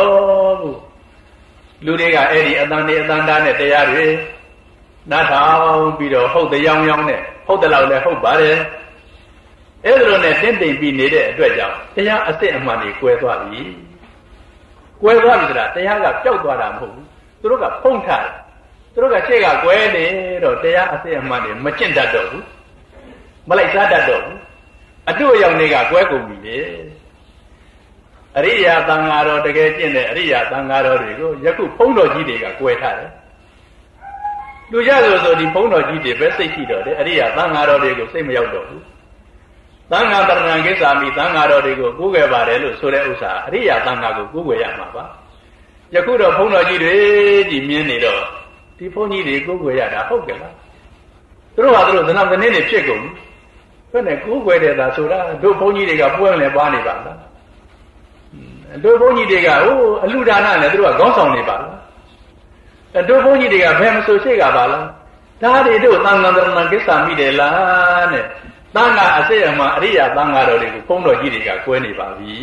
lu dega eri tanda tanda ni tiada. Nà thao bị đồ hậu tự yong yong nè, hậu tự lâu nè, hậu bả nè. အဲ့ဒါလိုနဲ့တင့်တိမ်ပြီးနေတဲ့အတွက်ကြောင့်တရားအစစ်အမှန်တွေကွဲသွားပြီကွဲသွားပြီဆိုတာတရားကပျောက်သွားတာမဟုတ်ဘူးသူတို့ကဖုံးထားတယ်သူတို့ကရှေ့ကကွဲနေတော့တရားအစစ်အမှန်တွေမကျင့်တတ်တော့ဘူးမလိုက်စားတတ်တော့ဘူးအတုအယောင်တွေကကွဲကုန်ပြီလေအရိယာသံဃာတော်တကယ်ကျင့်တဲ့အရိယာသံဃာတော်တွေကိုယခုဖုံးတော်ကြီးတွေကကွဲထားတယ်လူကြဆိုဆိုဒီဖုံးတော်ကြီးတွေပဲစိတ်ရှိတော့တယ်အရိယာသံဃာတော်တွေကိုစိတ်မရောက်တော့ဘူးသံဃာတရဏံကိစ္ဆာမိသံဃာတော်တွေကိုကိုးကွယ်ပါတယ်လို့ဆိုတဲ့ဥစ္စာအရိယာသံဃာကိုကိုးကွယ်ရမှာပါယခုတော့ဖုံးတော်ကြီးတွေကြီးမြင်နေတော့ဒီဘုန်းကြီးတွေကိုးကွယ်ရတာဟုတ်ကဲ့လားသူတို့ဟာသူတို့သနာသနင်းတွေဖြစ်ကုန်ဘယ်နဲ့ကိုးကွယ်တဲ့သာဆိုတာတို့ဘုန်းကြီးတွေကပွင့်လဲပါနေပါလားတို့ဘုန်းကြီးတွေကဟိုအလူဒါနနဲ့သူတို့ကခေါင်းဆောင်နေပါလားတို့ဘုန်းကြီးတွေကဘယ်မဆိုရှိကြပါလားဒါတွေတို့သံဃာတရဏံကိစ္ဆာမိတယ်လားတဲ့သံဃာအစစ်အမှန်အရိယာသံဃာတော်တွေကိုဘုန်းတော်ကြီးတွေကကွဲနေပါပြီ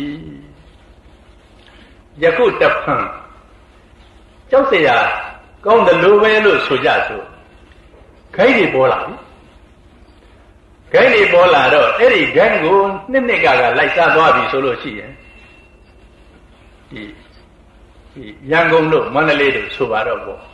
ယခုတဖန်ကြောက်เสียကောင်းတယ်လို့ပဲလို့ဆိုကြဆိုခိုင်းတွေပေါ်လာပြီခိုင်းတွေပေါ်လာတော့အဲ့ဒီခိုင်းကိုနှစ်နှစ်ကကလိုက်စားသွားပြီဆိုလို့ရှိရင်ဒီဒီရန်ကုန်တို့မန္တလေးတို့ဆိုပါတော့ပေါ့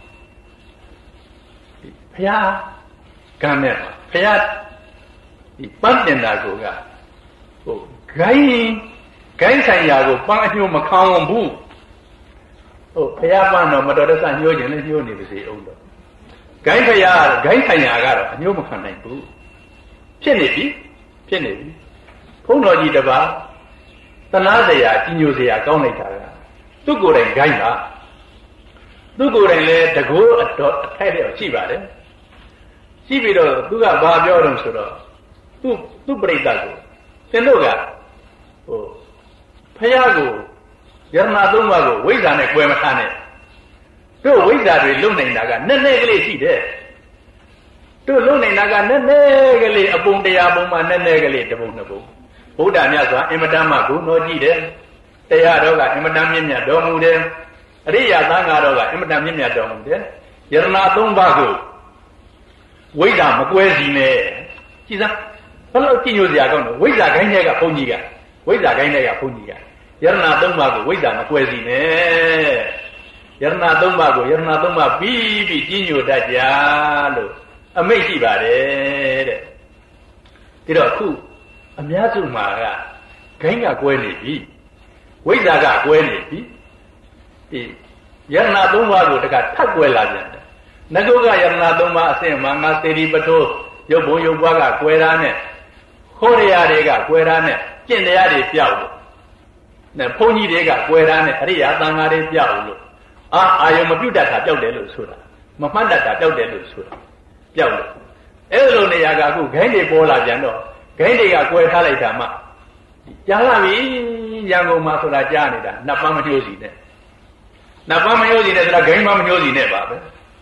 ဘုရားကံနဲ့ဘုရားဒီပန်းတင်တာကိုကဟိုဂိုင်းဂိုင်းဆိုင်ရာကိုပန်းအညို့မခံအောင်ဘူးဟိုဘုရားပန်းတော့မတော်တဆညှိုးခြင်းလည်းညှိုးနေပါစေအောင်တော့ဂိုင်းဘုရားဂိုင်းဆိုင်ရာကတော့အညို့မခံနိုင်ဘူးဖြစ်နေပြီဖြစ်နေပြီဘုန်းတော်ကြီးတပါးသနာစရာကြီးညိုစရာကောင်းလိုက်တာကသူ့ကိုယ်တိုင်ဂိုင်းပါသူ့ကိုယ်တိုင်လည်းတကိုးအတော်အထိုက်လျောက်ရှိပါတယ်ရှိပြီးတော့သူကဘာပြောတော့ဆိုတော့သူ့သူ့ပြိတ္တကိုသင်တို့ကဟိုဖះကိုယရဏသုံးပါးကိုဝိဇ္ဇာနဲ့ကွဲမထားနဲ့တို့ဝိဇ္ဇာတွေလုံနိုင်တာကနည်းနည်းကလေးရှိတယ်တို့လုံနိုင်တာကနည်းနည်းကလေးအပုံတရားပုံမှာနည်းနည်းကလေးတစ်ပုံနှစ်ပုံဘုရားမြတ်စွာအင်မတန်မှဂုဏ်တော်ကြီးတယ်တရားတော်ကအင်မတန်မြင့်မြတ်တော်မူတယ်အရိယာသံဃာတော်ကအင်မတန်မြင့်မြတ်တော်မူတယ်ယရဏသုံးပါးကိုဝိဇ္ဇာမကွဲစီနဲ့ကြည်စားဘယ်လိုကြည်ညိုစရာကောင်းလို့ဝိဇ္ဇာခိုင်းတဲ့ကဘုန်းကြီးကဝိဇ္ဇာခိုင်းတဲ့ကဘုန်းကြီးကယရဏသုံးပါးကိုဝိဇ္ဇာမကွဲစီနဲ့ယရဏသုံးပါးကိုယရဏသုံးပါးပြီးပြီးကြည်ညိုတတ်ကြလို့အမိတ်ရှိပါတယ်တဲ့ဒီတော့အခုအများစုမှာကခိုင်းကကွဲနေပြီဝိဇ္ဇာကကွဲနေပြီဒီယရဏသုံးပါးကိုတကထပ်ကွဲလာပြန်တယ်ငကုကယရဏသုံးပါးအစင်မှာငါစေတီပထိုးရုပ်ဘုံရုပ်ဘွားကကွဲတာနဲ့ခေါ်ရရတွေကကွဲတာနဲ့ကျင့်တရားတွေပြောက်လို့နဲ့ဘုန်းကြီးတွေကကွဲတာနဲ့အရိယာသံဃာတွေပြောက်လို့အာအာယုံမပြုတ်တတ်တာပြောက်တယ်လို့ဆိုတာမမှတ်တတ်တာပြောက်တယ်လို့ဆိုတာပြောက်လို့အဲ့လိုနေရာကအခုဂိုင်းတွေပေါ်လာပြန်တော့ဂိုင်းတွေကကွဲထားလိုက်တာမှကြားလာပြီရန်ကုန်မှာဆိုတာကြားနေတာနှစ်ပန်းမညှိုးစီနဲ့နှစ်ပန်းမညှိုးစီနဲ့ဆိုတာဂိုင်းမမညှိုးစီနဲ့ပါပဲ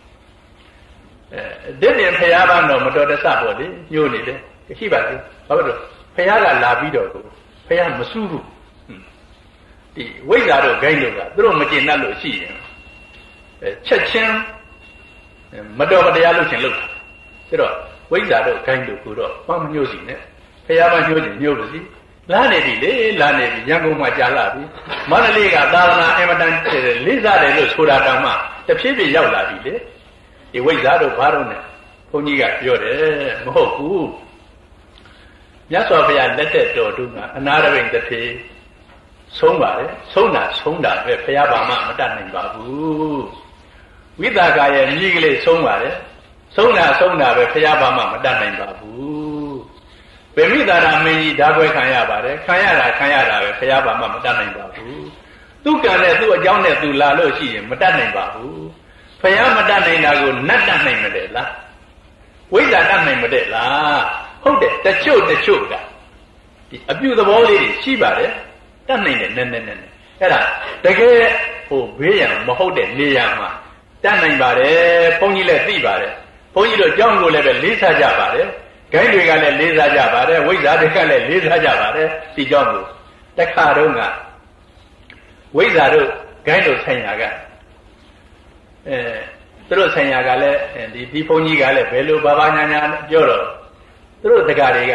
အဲဒီပြင်ဖရာဘာတော့မတော်တဆပေါ့လေညှိုးနေတယ်ရှိပါသေးဘာလို့လဲဖရာကလာပြီးတော့ကိုဖရာမစူးဘူးဒီဝိဇ္ဇာတို့ဂိုင်းတို့ကသူတို့မကျင်တတ်လို့ရှိရင်ချက်ချင်းမတော်မတရားလုပ်ချင်လုပ်တာဒါတော့ဝိဇ္ဇာတို့ဂိုင်းတို့ကိုတော့ဘာမညှိုးစီနဲ့ဖရာမညှိုးချင်ညှိုးလို့စီလာနေပြီလေလာနေပြီရန်ကုန်မှာကြာလာပြီမန္တလေးကသာသနာအင်မတန်လေးစားတယ်လို့ဆိုတာတောင်မှတဖြည်းဖြည်းရောက်လာပြီလေဒီဝိဇ္ဇာတို့ဘာလို့ ਨੇ ဘုန်းကြီးကပြောတယ်မဟုတ်ဘူးမြတ်စွာဘုရားလက်သက်တော်တို့ကအနာရဝိန်တစ်ထေဆုံးပါတယ်ဆုံးတာဆုံးတာပဲဘုရားဘာမှမတတ်နိုင်ပါဘူးဝိသကာရဲ့မြည်ကလေးဆုံးပါတယ်ဆုံးတာဆုံးတာပဲဘုရားဘာမှမတတ်နိုင်ပါဘူးဗေမိသာရမင်းကြီးဓာခွဲခံရပါတယ်ခံရတာခံရတာပဲဘုရားဘာမှမတတ်နိုင်ပါဘူးသူကံနဲ့သူ့အကြောင်းနဲ့သူလာလို့ရှိရင်မတတ်နိုင်ပါဘူးဘုရားမတတ်နိုင်တာကိုနတ်တတ်နိုင်မတယ်လားဝိဇ္ဇာတတ်နိုင်မတယ်လားဟုတ်တယ်တချို့တချို့ကဒီအပြုသဘောလေးတွေရှိပါတယ်တတ်နိုင်တယ်နည်းနည်းနည်းအဲ့ဒါတကယ်ဟိုဘေးရန်မဟုတ်တဲ့နေရာမှာတတ်နိုင်ပါတယ်ဘုန်းကြီးလည်းသိပါတယ်ဘုန်းကြီးတို့ကြောင်းကိုလည်းပဲလေးစားကြပါတယ်ဂိုင်းတွေကလည်းလေးစားကြပါတယ်ဝိဇ္ဇာတွေကလည်းလေးစားကြပါတယ်ဒီကြောင့်ကိုတခါတော့ကဝိဇ္ဇာတို့ဂိုင်းတို့ဆိုင်ရာကအဲသူတို့ဆိုင်ရာကလည်းဒီဒီဘုန်းကြီးကလည်းဘယ်လိုဘာဘာညာညာပြောတော့သူတို့တက္ကရာတွေက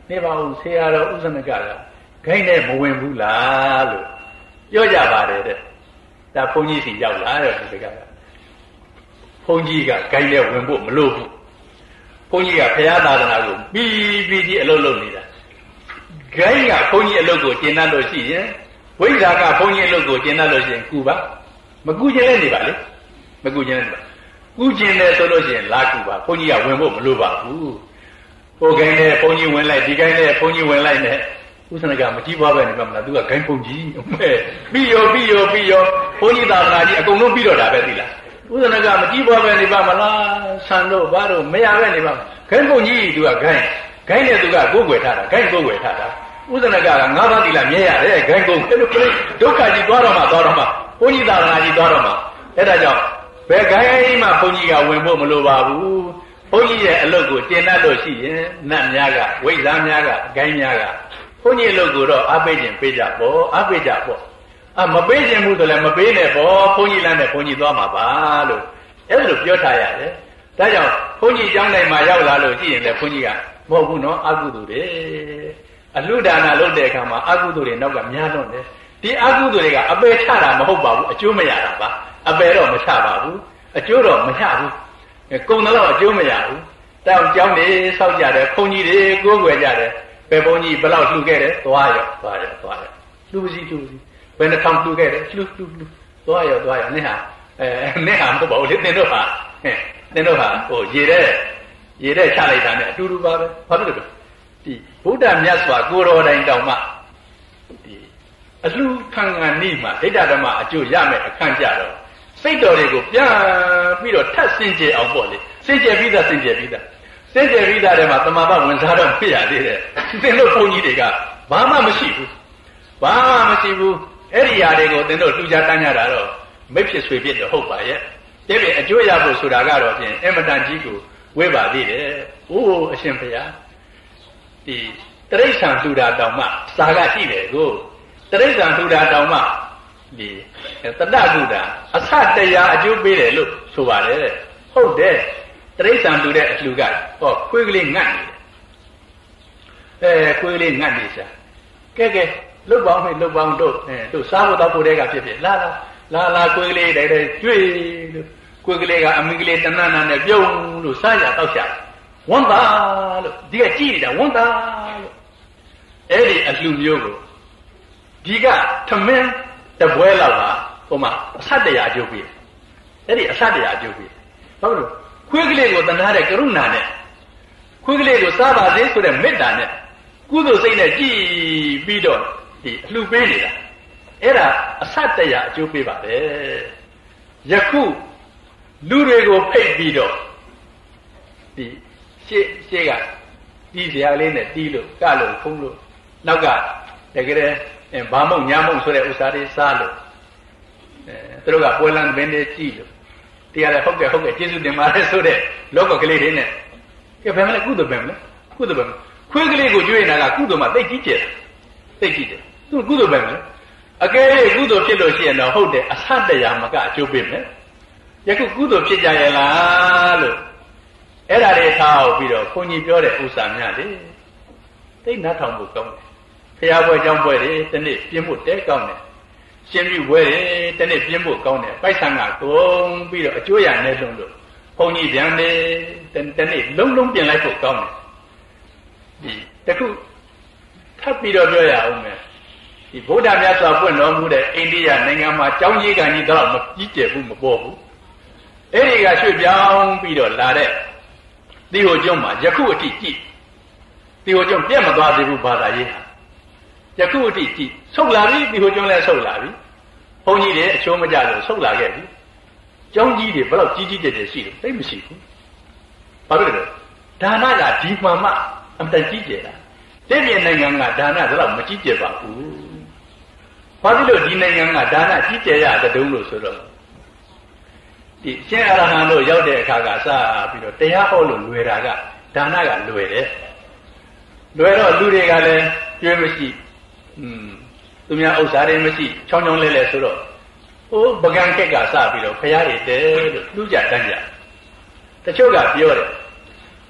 နေပါဦးဆရာတော်ဥစ္စနကကခိုင်းနဲ့မဝင်ဘူးလားလို့ပြောကြပါတယ်တဲ့ဒါဘုန်းကြီးစီရောက်လာတဲ့ဒီကကဘုန်းကြီးကခိုင်းနဲ့ဝင်ဖို့မလို့ဘူးဘုန်းကြီးကဘုရားသာသနာကိုပြီးပြီးကြီးအလုပ်လုပ်နေတာခိုင်းကဘုန်းကြီးအလုပ်ကိုကျင့်တတ်လို့ရှိရင်ဝိဇ္ဇာကဘုန်းကြီးအလုပ်ကိုကျင့်တတ်လို့ရှိရင်ကူပါမကူခြင်းလည်းနေပါလေမကူခြင်းလည်းနေပါကူခြင်းလည်းဆိုလို့ရှိရင်လာကူပါဘုန်းကြီးကဝင်ဖို့မလိုပါဘူးဟိုခိုင်းနဲ့ဘုန်းကြီးဝင်လိုက်ဒီခိုင်းနဲ့ဘုန်းကြီးဝင်လိုက်နဲ့ဥစ္စနကမကြည့်ပါပဲနေပါမလားသူကခိုင်းဘုန်းကြီးမဲပြီးရောပြီးရောပြီးရောဘုန်းကြီးသာသနာကြီးအကုန်လုံးပြီးတော့တာပဲသိလားဥစ္စနကမကြည့်ပါပဲနေပါမလားဆန်တို့ဘာတို့မရပဲနေပါခိုင်းဘုန်းကြီးသူကခိုင်းခိုင်းနဲ့သူကကိုယ်ွယ်ထားတာခိုင်းကိုယ်ွယ်ထားတာဥစ္စနကကငါးပါးသီလမြဲရတယ်ခိုင်းကိုယ်လို့ဒုက္ခကြီးသွားတော့မှသွားတော့မှဘုန်းကြီးသာသနာကြီးသွားတော့မှအဲ့ဒါကြောင့်ဘယ်ခိုင်းမှဘုန်းကြီးကဝင်ဖို့မလိုပါဘူးဘုန်းကြီးရဲ့အလုပ်ကိုကျင့်တတ်လို့ရှိရင်နတ်များကဝိဇ္ဇာများကအကိုင်းများကဘုန်းကြီးအလုပ်ကိုတော့အပေးခြင်းပေးကြပေါ့အပေးကြပေါ့အမပေးခြင်းဘူးဆိုလည်းမပေးနဲ့ပေါ့ဘုန်းကြီးလမ်းနဲ့ဘုန်းကြီးသွားမှာပါလို့အဲ့လိုပြောထားရတယ်ဒါကြောင့်ဘုန်းကြီးကျောင်းတိုင်းမှာရောက်လာလို့ကြည့်ရင်လည်းဘုန်းကြီးကမဟုတ်ဘူးနော်အကုသိုလ်တွေအလှဒါနလုပ်တဲ့အခါမှာအကုသိုလ်တွေနောက်ကများလွန်းတယ်ဒီအကုသိုလ်တွေကအပယ်ချတာမဟုတ်ပါဘူးအကျိုးမရတာပါအပယ်တော့မချပါဘူးအကျိုးတော့မချဘူးကုံတော့အကျိုးမရဘူးတောင်ကျောင်းတွေစောက်ကြတယ်ဘုန်းကြီးတွေကိုးကွယ်ကြတယ်ဘယ်ဘုန်းကြီးဘယ်လောက်လှူခဲ့တယ်သွားရောသွားရောသွားရောလှူစီလှူစီဘယ်နှထောင်လှူခဲ့တယ်လှူလှူလှူသွားရောသွားရောနင့်ဟာအဲနင့်ဟာမဟုတ်ပါဘူးလေသင်တို့ဟာဟဲ့သင်တို့ဟာဟိုရေတဲ့ရေတဲ့ချလိုက်တာနဲ့အတူတူပါပဲဘာဖြစ်လို့ဒီဗုဒ္ဓမြတ်စွာကိုတော်တိုင်တောင်မှဒီအလှခံကနိမှာဒိဋ္ဌဓမ္မအကျိုးရမယ်အခန့်ကြတော့စိတ်တော်တွေကိုပြန်ပြီးတော့ထပ်စင်ကြယ်အောင်ပေါ့လေစင်ကြယ်ပြီးသားစင်ကြယ်ပြီးသားစင်ကြယ်ပြီးသားထဲမှာတမာပဝင်စားတော့ဖြစ်ရသေးတယ်သင်တို့ဘုန်းကြီးတွေကဘာမှမရှိဘူးဘာမှမရှိဘူးအဲ့ဒီຢာတွေကိုသင်တို့လှူကြတန်းကြတာတော့မိတ်ဖြစ်ဆွေဖြစ်တော့ဟုတ်ပါရဲ့တဲ့ပြင်အကျိုးရဖို့ဆိုတာကတော့ဖြင့်အမတန်ကြီးကိုဝေးပါသေးတယ်အိုးအရှင်ဘုရားဒီတရိစ္ဆာန်လှူတာတောင်မှစာကရှိတယ်ကိုတရိစ္ဆာန်လှူတာတောင်မှဒီတတ္တကုတာအဆတရားအကျိုးပေးတယ်လို့ဆိုပါတယ်ဟုတ်တယ်တရိစ္ဆာန်လှူတဲ့အလှူကဟောခွေးကလေးငတ်နေတယ်အဲခွေးကလေးငတ်နေစားကဲကဲလုတ်ပေါင်းမေလုတ်ပေါင်းတို့အဲတို့စားဖို့တော့ဖို့တဲ့ကဖြစ်ဖြစ်လာလာလာလာခွေးကလေးတဲ့တဲ့ကျွေးလို့ခွေးကလေးကအမိကလေးတဏ္ဍနာနဲ့ပြုံးလို့စားရတော့ရှာဝန္တာလို့ဒီကကြည့်နေတာဝန္တာလို့အဲ့ဒီအလှမျိုးကိုဒီကထမင်းတပွဲလောက်ဟာဟိုမှာအဆတရားအကျိုးပေးအဲ့ဒီအဆတရားအကျိုးပေးဘာလို့ခွေးကလေးကိုတနာတဲ့ကရုဏာနဲ့ခွေးကလေးကိုစားပါစေဆိုတဲ့မေတ္တာနဲ့ကုသိုလ်စိတ်နဲ့ကြည်ပြီးတော့ဒီအလှပေးနေတာအဲ့ဒါအဆတရားအကျိုးပေးပါတယ်ယခုလူတွေကိုဖိတ်ပြီးတော့ဒီရှေ့ရှေ့ကတီးစရာလေးနဲ့တီးလို့ကလို့ဖုံးလို့နောက်ကတကယ်ဘာမုံညာမုံဆိုတဲ့ဥစ္စာတွေစားလို့အဲသူတို့ကပွဲလန်းပင်တွေကြည့်လို့တရားလည်းဟုတ်ကဲ့ဟုတ်ကဲ့ကျေးဇူးတင်ပါတယ်ဆိုတဲ့လောကကလေးတွေနဲ့ကဲဘယ်မလဲကုသိုလ်ပဲမလဲကုသိုလ်ပဲခွေးကလေးကိုကျွေးနေတာကကုသိုလ်မှသိကြီးကျယ်သိကြီးတယ်သူကုသိုလ်ပဲမလဲအကယ်၍ကုသိုလ်ဖြစ်လို့ရှိရင်တော့ဟုတ်တယ်အဆတရားမကအကျိုးပေးမယ်ယခုကုသိုလ်ဖြစ်ကြရဲ့လားလို့အဲ့ဒါတွေထားပြီးတော့ခွန်ကြီးပြောတဲ့ဥစ္စာများလေသိနားထောင်ဖို့ကောင်းတယ်ဖျားပွဲကြောင်းပွဲတွေတနေ့ပြင်းဖို့တဲကောင်းတယ်ရှင်ပြုပွဲတွေတနေ့ပြင်းဖို့ကောင်းတယ်ပိုက်ဆံကကုန်ပြီးတော့အကျိုးရနေလုံးလို့ဘုန်းကြီးပြန်တယ်တနေ့လုံးလုံးပြင်လိုက်ဖို့ကောင်းတယ်ဒီတခုထပ်ပြီးတော့ပြောရအောင်မယ်ဒီဗုဒ္ဓမြတ်စွာပွင့်တော်မူတဲ့အိန္ဒိယနိုင်ငံမှာကျောင်းကြီးကကြီးတော့မကြီးကျယ်ဘူးမပေါ်ဘူးအဲ့ဒီကရွှေ့ပြောင်းပြီးတော့လာတဲ့ဒီဟိုကျွန်းမှာယခုအထိကြည့်ဒီဟိုကျွန်းပြတ်မသွားသေးဘူးဘာသာရေးဟာယခုအထိကြည့်ဆုတ်လာပြီဒီဟိုကျွန်းလည်းဆုတ်လာပြီဘုန်းကြီးတွေအချိုးမကြလို့ဆုတ်လာခဲ့ပြီကျောင်းကြီးတွေဘယ်တော့ကြီးကြီးကျယ်ကျယ်ရှိတယ်သိမရှိဘူးဘာဖြစ်လဲဒါနကဒီမှမှအမှန်ကြီးကျယ်တာတဲ့ပြည်နိုင်ငံကဒါနတော့မကြီးကျယ်ပါဘူးဘာဖြစ်လို့ဒီနိုင်ငံကဒါနကြီးကျယ်ရတဲ့တုံးလို့ဆိုတော့ဒီရှင်အရဟံတို့ရောက်တဲ့အခါကစပြီးတော့တရားဟောလို့လွယ်တာကဒါနကလွယ်တယ်လွယ်တော့လူတွေကလည်းကျွေးမရှိอืมသူများဥစ္စာတွေမရှိချောင်းချောင်းလဲလဲဆိုတော့ဟိုပကံခက်ကစပြီးတော့ဖရားတွေတဲလို့လူကြတန်းကြတချို့ကပြောတယ်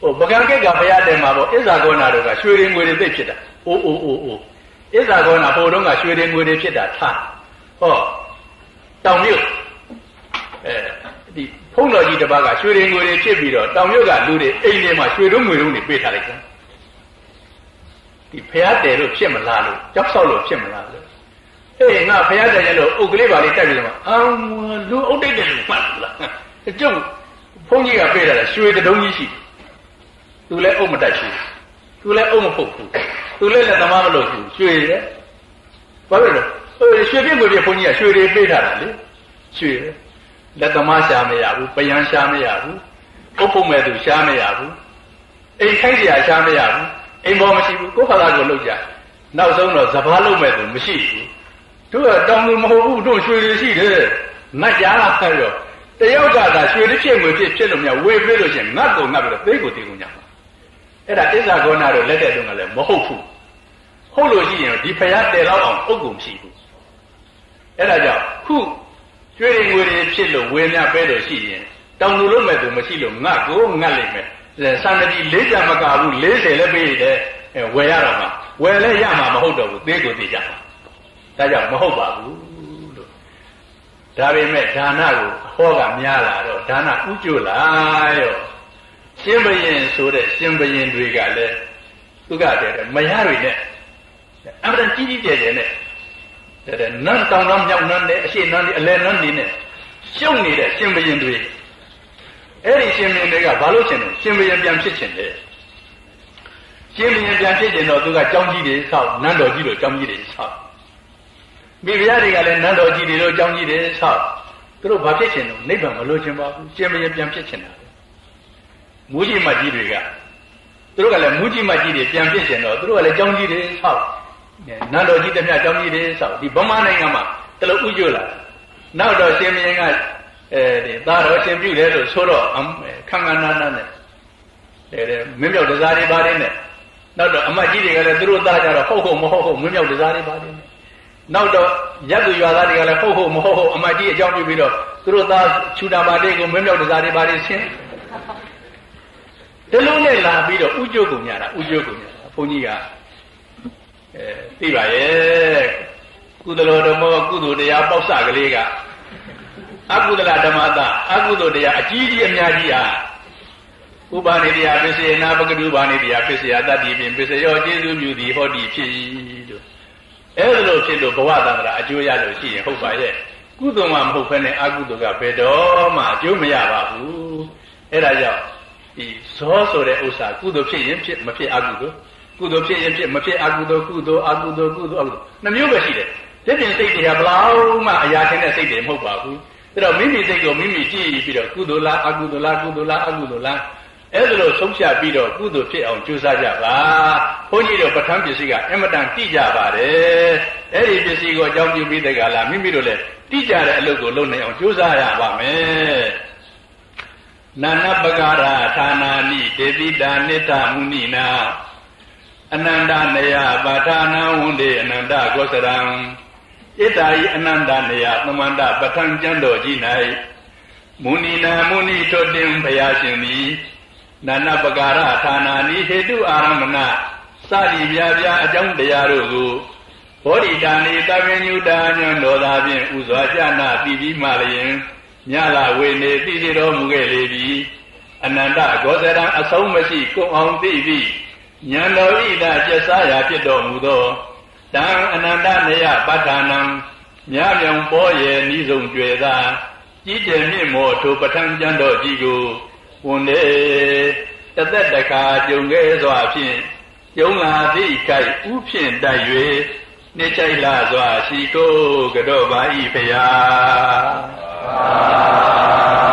ဟိုပကံကိကဘုရားတယ်မှာပေါ့ဣဇာကောနာတို့ကရွှေရင်ငွေတွေသိဖြစ်တာအိုးအိုးအိုးအိုးဣဇာကောနာဟိုတုန်းကရွှေရင်ငွေတွေဖြစ်တာထားဟောတောင်မြုပ်အဲဒီဖုံးတော်ကြီးတစ်ပါးကရွှေရင်ငွေတွေဖြစ်ပြီးတော့တောင်မြုပ်ကလူတွေအိမ်ထဲမှာရွှေတုံးငွေတုံးတွေပေးထားလိုက်တယ်ဒီဘုရားတယ်လို့ဖြစ်မလားလို့ကြောက်ဆောက်လို့ဖြစ်မလားလို့အေးငါဘုရားတယ်ရဲ့လို့အုတ်ကလေးပါလေးတက်ပြီးတော့အာလူအုတ်တိတ်တယ်လို့မှတ်လားကျုပ်ဘုန်းကြီးကပေးတာရွှေတုံးကြီးရှိသူလည်းအုတ်မတိုက်ဘူးသူလည်းအုတ်မဖုတ်ဘူးသူလည်းလက်သမားမလုပ်ဘူးရွှေတယ်ဘာလို့လဲရွှေပြည့်ကိုပြည့်ဘုန်းကြီးကရွှေတွေပေးထားတာလေရွှေတယ်လက်သမားရှားမရဘူးပယံရှားမရဘူးအုတ်ဖုတ်မဲ့သူရှားမရဘူးအိမ်ခိုင်းစရာရှားမရဘူးအိမ်ပေါ်မရှိဘူးကိုယ်ခါသာကိုလုပ်ကြနောက်ဆုံးတော့စဘာလုပ်မဲ့သူမရှိဘူးတို့ကတောင်းလို့မဟုတ်ဘူးတို့ရွှေတွေရှိတယ်ငတ်ကြတာဆိုတော့တယောက်ကသာရွှေတစ်ဖြစ်ငွေဖြစ်ဖြစ်လို့များဝေပေးလို့ရှိရင်ငတ်ကုန်ငတ်ပြီးတော့သိကိုသိကုန်ကြမှာအဲ့ဒါဣဇာကောနာတို့လက်တဲ့တုန်းကလည်းမဟုတ်ဘူးဟုတ်လို့ရှိရင်ဒီဖျားတယ်တော့အောင်အုတ်ကုန်မရှိဘူးအဲ့ဒါကြောင့်ခုကျွေးငွေတွေဖြစ်လို့ဝေမြပဲလို့ရှိရင်တောင်သူလို့မဲ့သူမရှိလို့ငတ်ကိုငတ်လိမ့်မယ်စံတတိလေးကြမကဘူးလေးဆယ်လည်းပေးတယ်ဝယ်ရတော့မှာဝယ်လည်းရမှာမဟုတ်တော့ဘူးသိကိုသိကြမှာဒါကြောင့်မဟုတ်ပါဘူးလို့ဒါပေမဲ့ဒါနကိုဟောကများလာတော့ဒါနဥကျို့လာရောရှင်ဘရင်ဆိုတဲ့ရှင်ဘရင်တွေကလည်းသူကတည်းကမရတွေနဲ့အမှန်ကြီးကြီးကျယ်ကျယ်နဲ့တဲ့နန်းတောင်တောင်မြောက်နန်းနဲ့အရှိနန်းနဲ့အလယ်နန်းနေနဲ့ရှုံနေတဲ့ရှင်ဘရင်တွေအဲ့ဒီရှင်ဘရင်တွေကဘာလို့ချင်တယ်ရှင်ဘရင်ပြန်ဖြစ်ချင်တယ်ရှင်ဘရင်ပြန်ဖြစ်ချင်တော့သူကကြောင်းကြီးတွေဆောက်နန်းတော်ကြီးတို့ကြောင်းကြီးတွေဆောက်မိဖုရားတွေကလည်းနန်းတော်ကြီးတွေတို့ကြောင်းကြီးတွေဆောက်သူတို့ဘာဖြစ်ချင်တော့နိဗ္ဗာန်မလိုချင်ပါဘူးရှင်ဘရင်ပြန်ဖြစ်ချင်တာမူကြီးမကြီးတွေကသူတို့ကလည်းမူကြီးမကြီးတွေပြန်ဖြစ်ချင်တော့သူတို့ကလည်းကြောင်းကြီးတွေဆောက်နန်းတော်ကြီးတစ်မြတ်ကြောင်းကြီးတွေဆောက်ဒီဗမာနိုင်ငံမှာတလို့ဥကျိုးလာနောက်တော့ရှင်ဘရင်ကအဲဒီသားတော်ရှင်ပြုတယ်လို့ဆိုတော့ခန့်ခန့်နာနာနဲ့တဲ့မင်းမြောက်တစားတွေပါတယ်နဲ့နောက်တော့အမတ်ကြီးတွေကလည်းသူတို့သားကြတော့ဟုတ်ဟုတ်မဟုတ်ဟုတ်မင်းမြောက်တစားတွေပါတယ်နဲ့နောက်တော့ရက်သူရွာသားတွေကလည်းဟုတ်ဟုတ်မဟုတ်ဟုတ်အမတ်ကြီးအကြောင်းပြုပြီးတော့သူတို့သားချူတာပါလေးကိုမင်းမြောက်တစားတွေပါတယ်ဆင်းဒီလိုနဲ့လာပြီးတော့ဥကျိုးကုန်ကြတာဥကျိုးကုန်ကြတာဘုန်းကြီးကအဲသိပါရဲ့ကုသလောဓမ္မကုသိုလ်တရားပေါက်စကလေးကအကုသလဓမ္မတာအကုသိုလ်တရားအကြီးကြီးအများကြီးဟာဥပါနေတရားပစ္စယေနာပကတုပါနေတရားပစ္စယတတ္တိပင်ပစ္စယောကျေစုမြူသည်ဟောတိဖြစ်လို့အဲဒါလို့ဖြစ်လို့ဘဝတန္တရာအကျိုးရလို့ရှိရင်ဟုတ်ပါရဲ့ကုသိုလ်မှမဟုတ်ဘဲနဲ့အကုသိုလ်ကဘယ်တော့မှအကျိုးမရပါဘူးအဲဒါကြောင့်ဒီဇောဆိုတဲ့ဥစ္စာကုသိုလ်ဖြစ်ရင်ဖြစ်မဖြစ်အကုသိုလ်ကုသိုလ်ဖြစ်ရင်ဖြစ်မဖြစ်အကုသိုလ်ကုသိုလ်အကုသိုလ်ကုသိုလ်အကုသိုလ်နှမျိုးပဲရှိတယ်ဒီပြင်စိတ်တွေကဘလောက်မှအရာထင်တဲ့စိတ်တွေမဟုတ်ပါဘူးဒါတော့မိမိစိတ်ကိုမိမိကြည့်ပြီးတော့ကုသိုလ်လားအကုသိုလ်လားကုသိုလ်လားအကုသိုလ်လားအဲ့ဒါလို့ဆုံးဖြတ်ပြီးတော့ကုသိုလ်ဖြစ်အောင်ကြိုးစားကြပါဘုန်းကြီးတို့ပဋ္ဌာန်းပစ္စည်းကအမတန်တိကြပါတယ်အဲ့ဒီပစ္စည်းကိုအကြောင်းပြုပြီးတဲ့ကလာမိမိတို့လည်းတိကြတဲ့အလုပ်ကိုလုပ်နိုင်အောင်ကြိုးစားရပါမယ်နာနပကာရဌာနာနိဒေတိတာနိတမုနိနာအနန္တနယပါဌာနဝန္တေအနန္တကောစရံဣတာယအနန္တနယသမန္တပဋ္ဌာန်းကျမ်းတော်ကြီး၌မုနိနာမုနိထွတ်တင်ဘုရားရှင်သည်နာနပကာရဌာနာနိဟေတုအာရမဏစသည်ပြပြအကြောင်းတရားတို့ကိုဘောဓိတာနိသဗ္ဗညုတာညွန်တော်သာဖြင့်ဥစွာကြနာပြီးပြီးမှလျင်မြလာဝေနေသိသိတော်မူခဲ့လေပြီအနန္တဂောဇရံအဆုံးမရှိကိုအောင်သိပြီးဉာဏ်တော်ဤသာကျက်စားရာဖြစ်တော်မူသောတံအနန္တနေယပဋ္ဌာနံမြားမြောင်ပေါ်ရဲ့ဤဆုံးကျွယ်သာကြီးကျယ်မြင့်မောထိုပဋ္ဌာန်းကျမ်းတော်ကြီးကိုဝန်နေတသက်တခါကြုံခဲ့စွာဖြင့်ကြုံလာသည့်ခိုက်ဥဖြင့်တိုက်၍နေချိုက်လာစွာရှိကိုကတော့ပါဤဖရာ